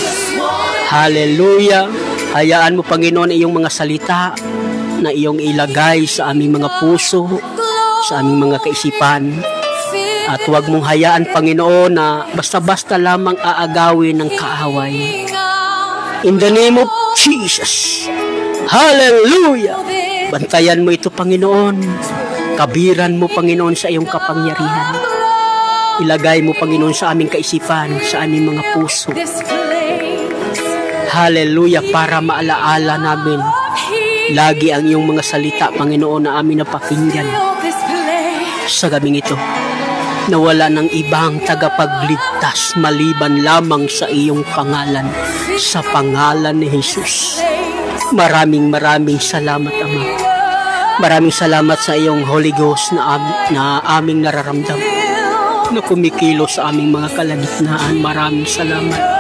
S3: Hallelujah. Hayaan mo, Panginoon, iyong mga salita na iyong ilagay sa aming mga puso, sa aming mga kaisipan. At huwag mong hayaan, Panginoon, na basta-basta lamang aagawin ng kaaway. In the name of Jesus. Hallelujah. Bantayan mo ito, Panginoon. Kabiran mo, Panginoon, sa iyong kapangyarihan. Ilagay mo, Panginoon, sa aming kaisipan, sa aming mga puso. Hallelujah, para maalaala namin lagi ang iyong mga salita, Panginoon, na amin napakinggan sa gabing ito. Nawala ng ibang tagapagligtas maliban lamang sa iyong pangalan, sa pangalan ni Jesus. Maraming maraming salamat, Ama. Maraming salamat sa iyong Holy Ghost na, am na aming nararamdam, na kumikilos sa aming mga kalagitnaan. Maraming salamat.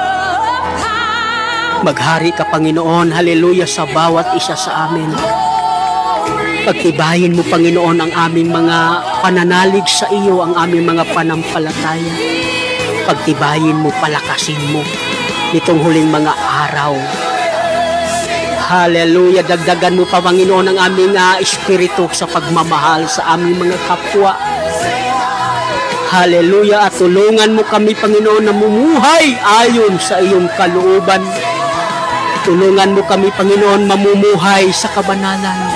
S3: Maghari ka, Panginoon, hallelujah, sa bawat isa sa amin. Pagtibayin mo, Panginoon, ang aming mga pananalig sa iyo, ang aming mga panampalataya. Pagtibayin mo, palakasin mo nitong huling mga araw. Hallelujah, dagdagan mo pa, Panginoon, ang aming uh, espiritu sa pagmamahal sa aming mga kapwa. Hallelujah, at tulungan mo kami, Panginoon, na mumuhay ayon sa iyong kalooban. Tulungan mo kami, Panginoon, mamumuhay sa kabanalan.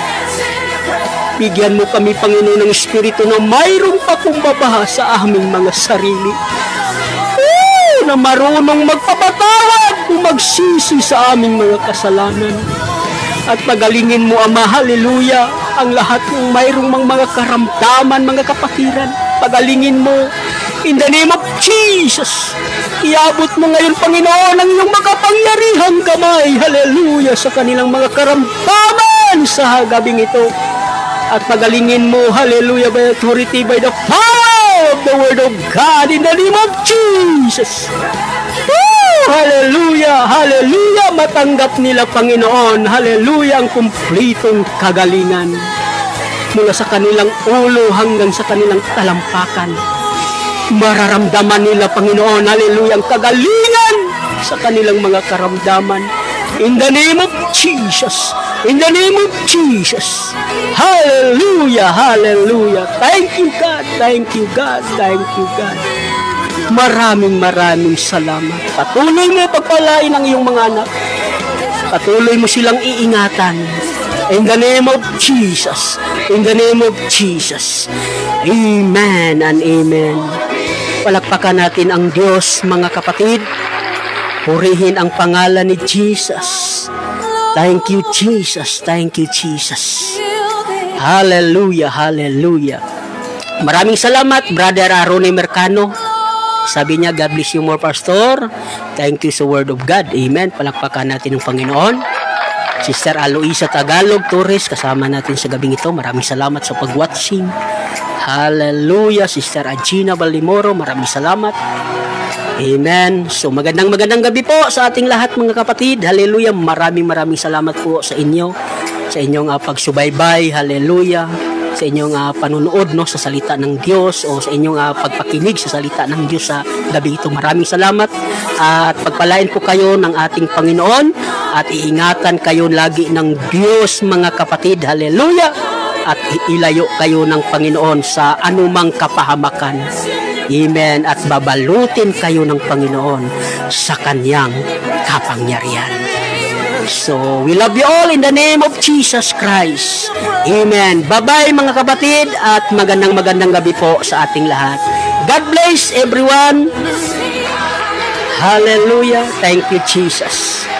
S3: Bigyan mo kami, Panginoon, ng espiritu na mayroong pakumbaba sa aming mga sarili. Oo, na marunong magpapatawad o magsisi sa aming mga kasalanan. At pagalingin mo, Ama, hallelujah, ang lahat ng mayroong mga karamdaman, mga kapatiran. Pagalingin mo, in the name of Jesus. Iabot mo ngayon, Panginoon, ang iyong makapangyarihang kamay, hallelujah, sa kanilang mga karamdaman sa gabing ito. At pagalingin mo, hallelujah, by authority, by the power of the word of God, in the name of Jesus. Woo! Hallelujah, hallelujah, matanggap nila, Panginoon, hallelujah, ang kumplitong kagalingan mula sa kanilang ulo hanggang sa kanilang talampakan. Mararamdaman nila, Panginoon, hallelujah, ang kagalingan sa kanilang mga karamdaman. In the name of Jesus. In the name of Jesus. Hallelujah, hallelujah. Thank you, God. Thank you, God. Thank you, God. Maraming maraming salamat. Patuloy mo pagpalain ang iyong mga anak. Patuloy mo silang iingatan. In the name of Jesus. In the name of Jesus. Amen and amen. Palakpakan natin ang Diyos, mga kapatid. Purihin ang pangalan ni Jesus. Thank you, Jesus. Thank you, Jesus. Hallelujah, hallelujah. Maraming salamat, Brother Aaron Mercano. Sabi niya, God bless you more, Pastor. Thank you sa Word of God. Amen. Palakpakan natin ang Panginoon. Sister Aloisa Tagalog Torres, kasama natin sa gabing ito. Maraming salamat sa pag-watching. Hallelujah. Sister Agina Balimoro, maraming salamat. Amen. So magandang magandang gabi po sa ating lahat, mga kapatid. Hallelujah. Maraming maraming salamat po sa inyo, sa inyong uh, pagsubaybay. Hallelujah. Sa inyong uh, panunood, no, sa salita ng Diyos, o sa inyong uh, pagpakinig sa salita ng Diyos sa gabi ito. Maraming salamat. At pagpalain po kayo ng ating Panginoon at iingatan kayo lagi ng Diyos, mga kapatid. Hallelujah. At ilayo kayo ng Panginoon sa anumang kapahamakan. Amen. At babalutin kayo ng Panginoon sa kanyang kapangyarihan. So, we love you all in the name of Jesus Christ. Amen. Bye-bye, mga kapatid, at magandang magandang gabi po sa ating lahat. God bless everyone. Hallelujah. Thank you, Jesus.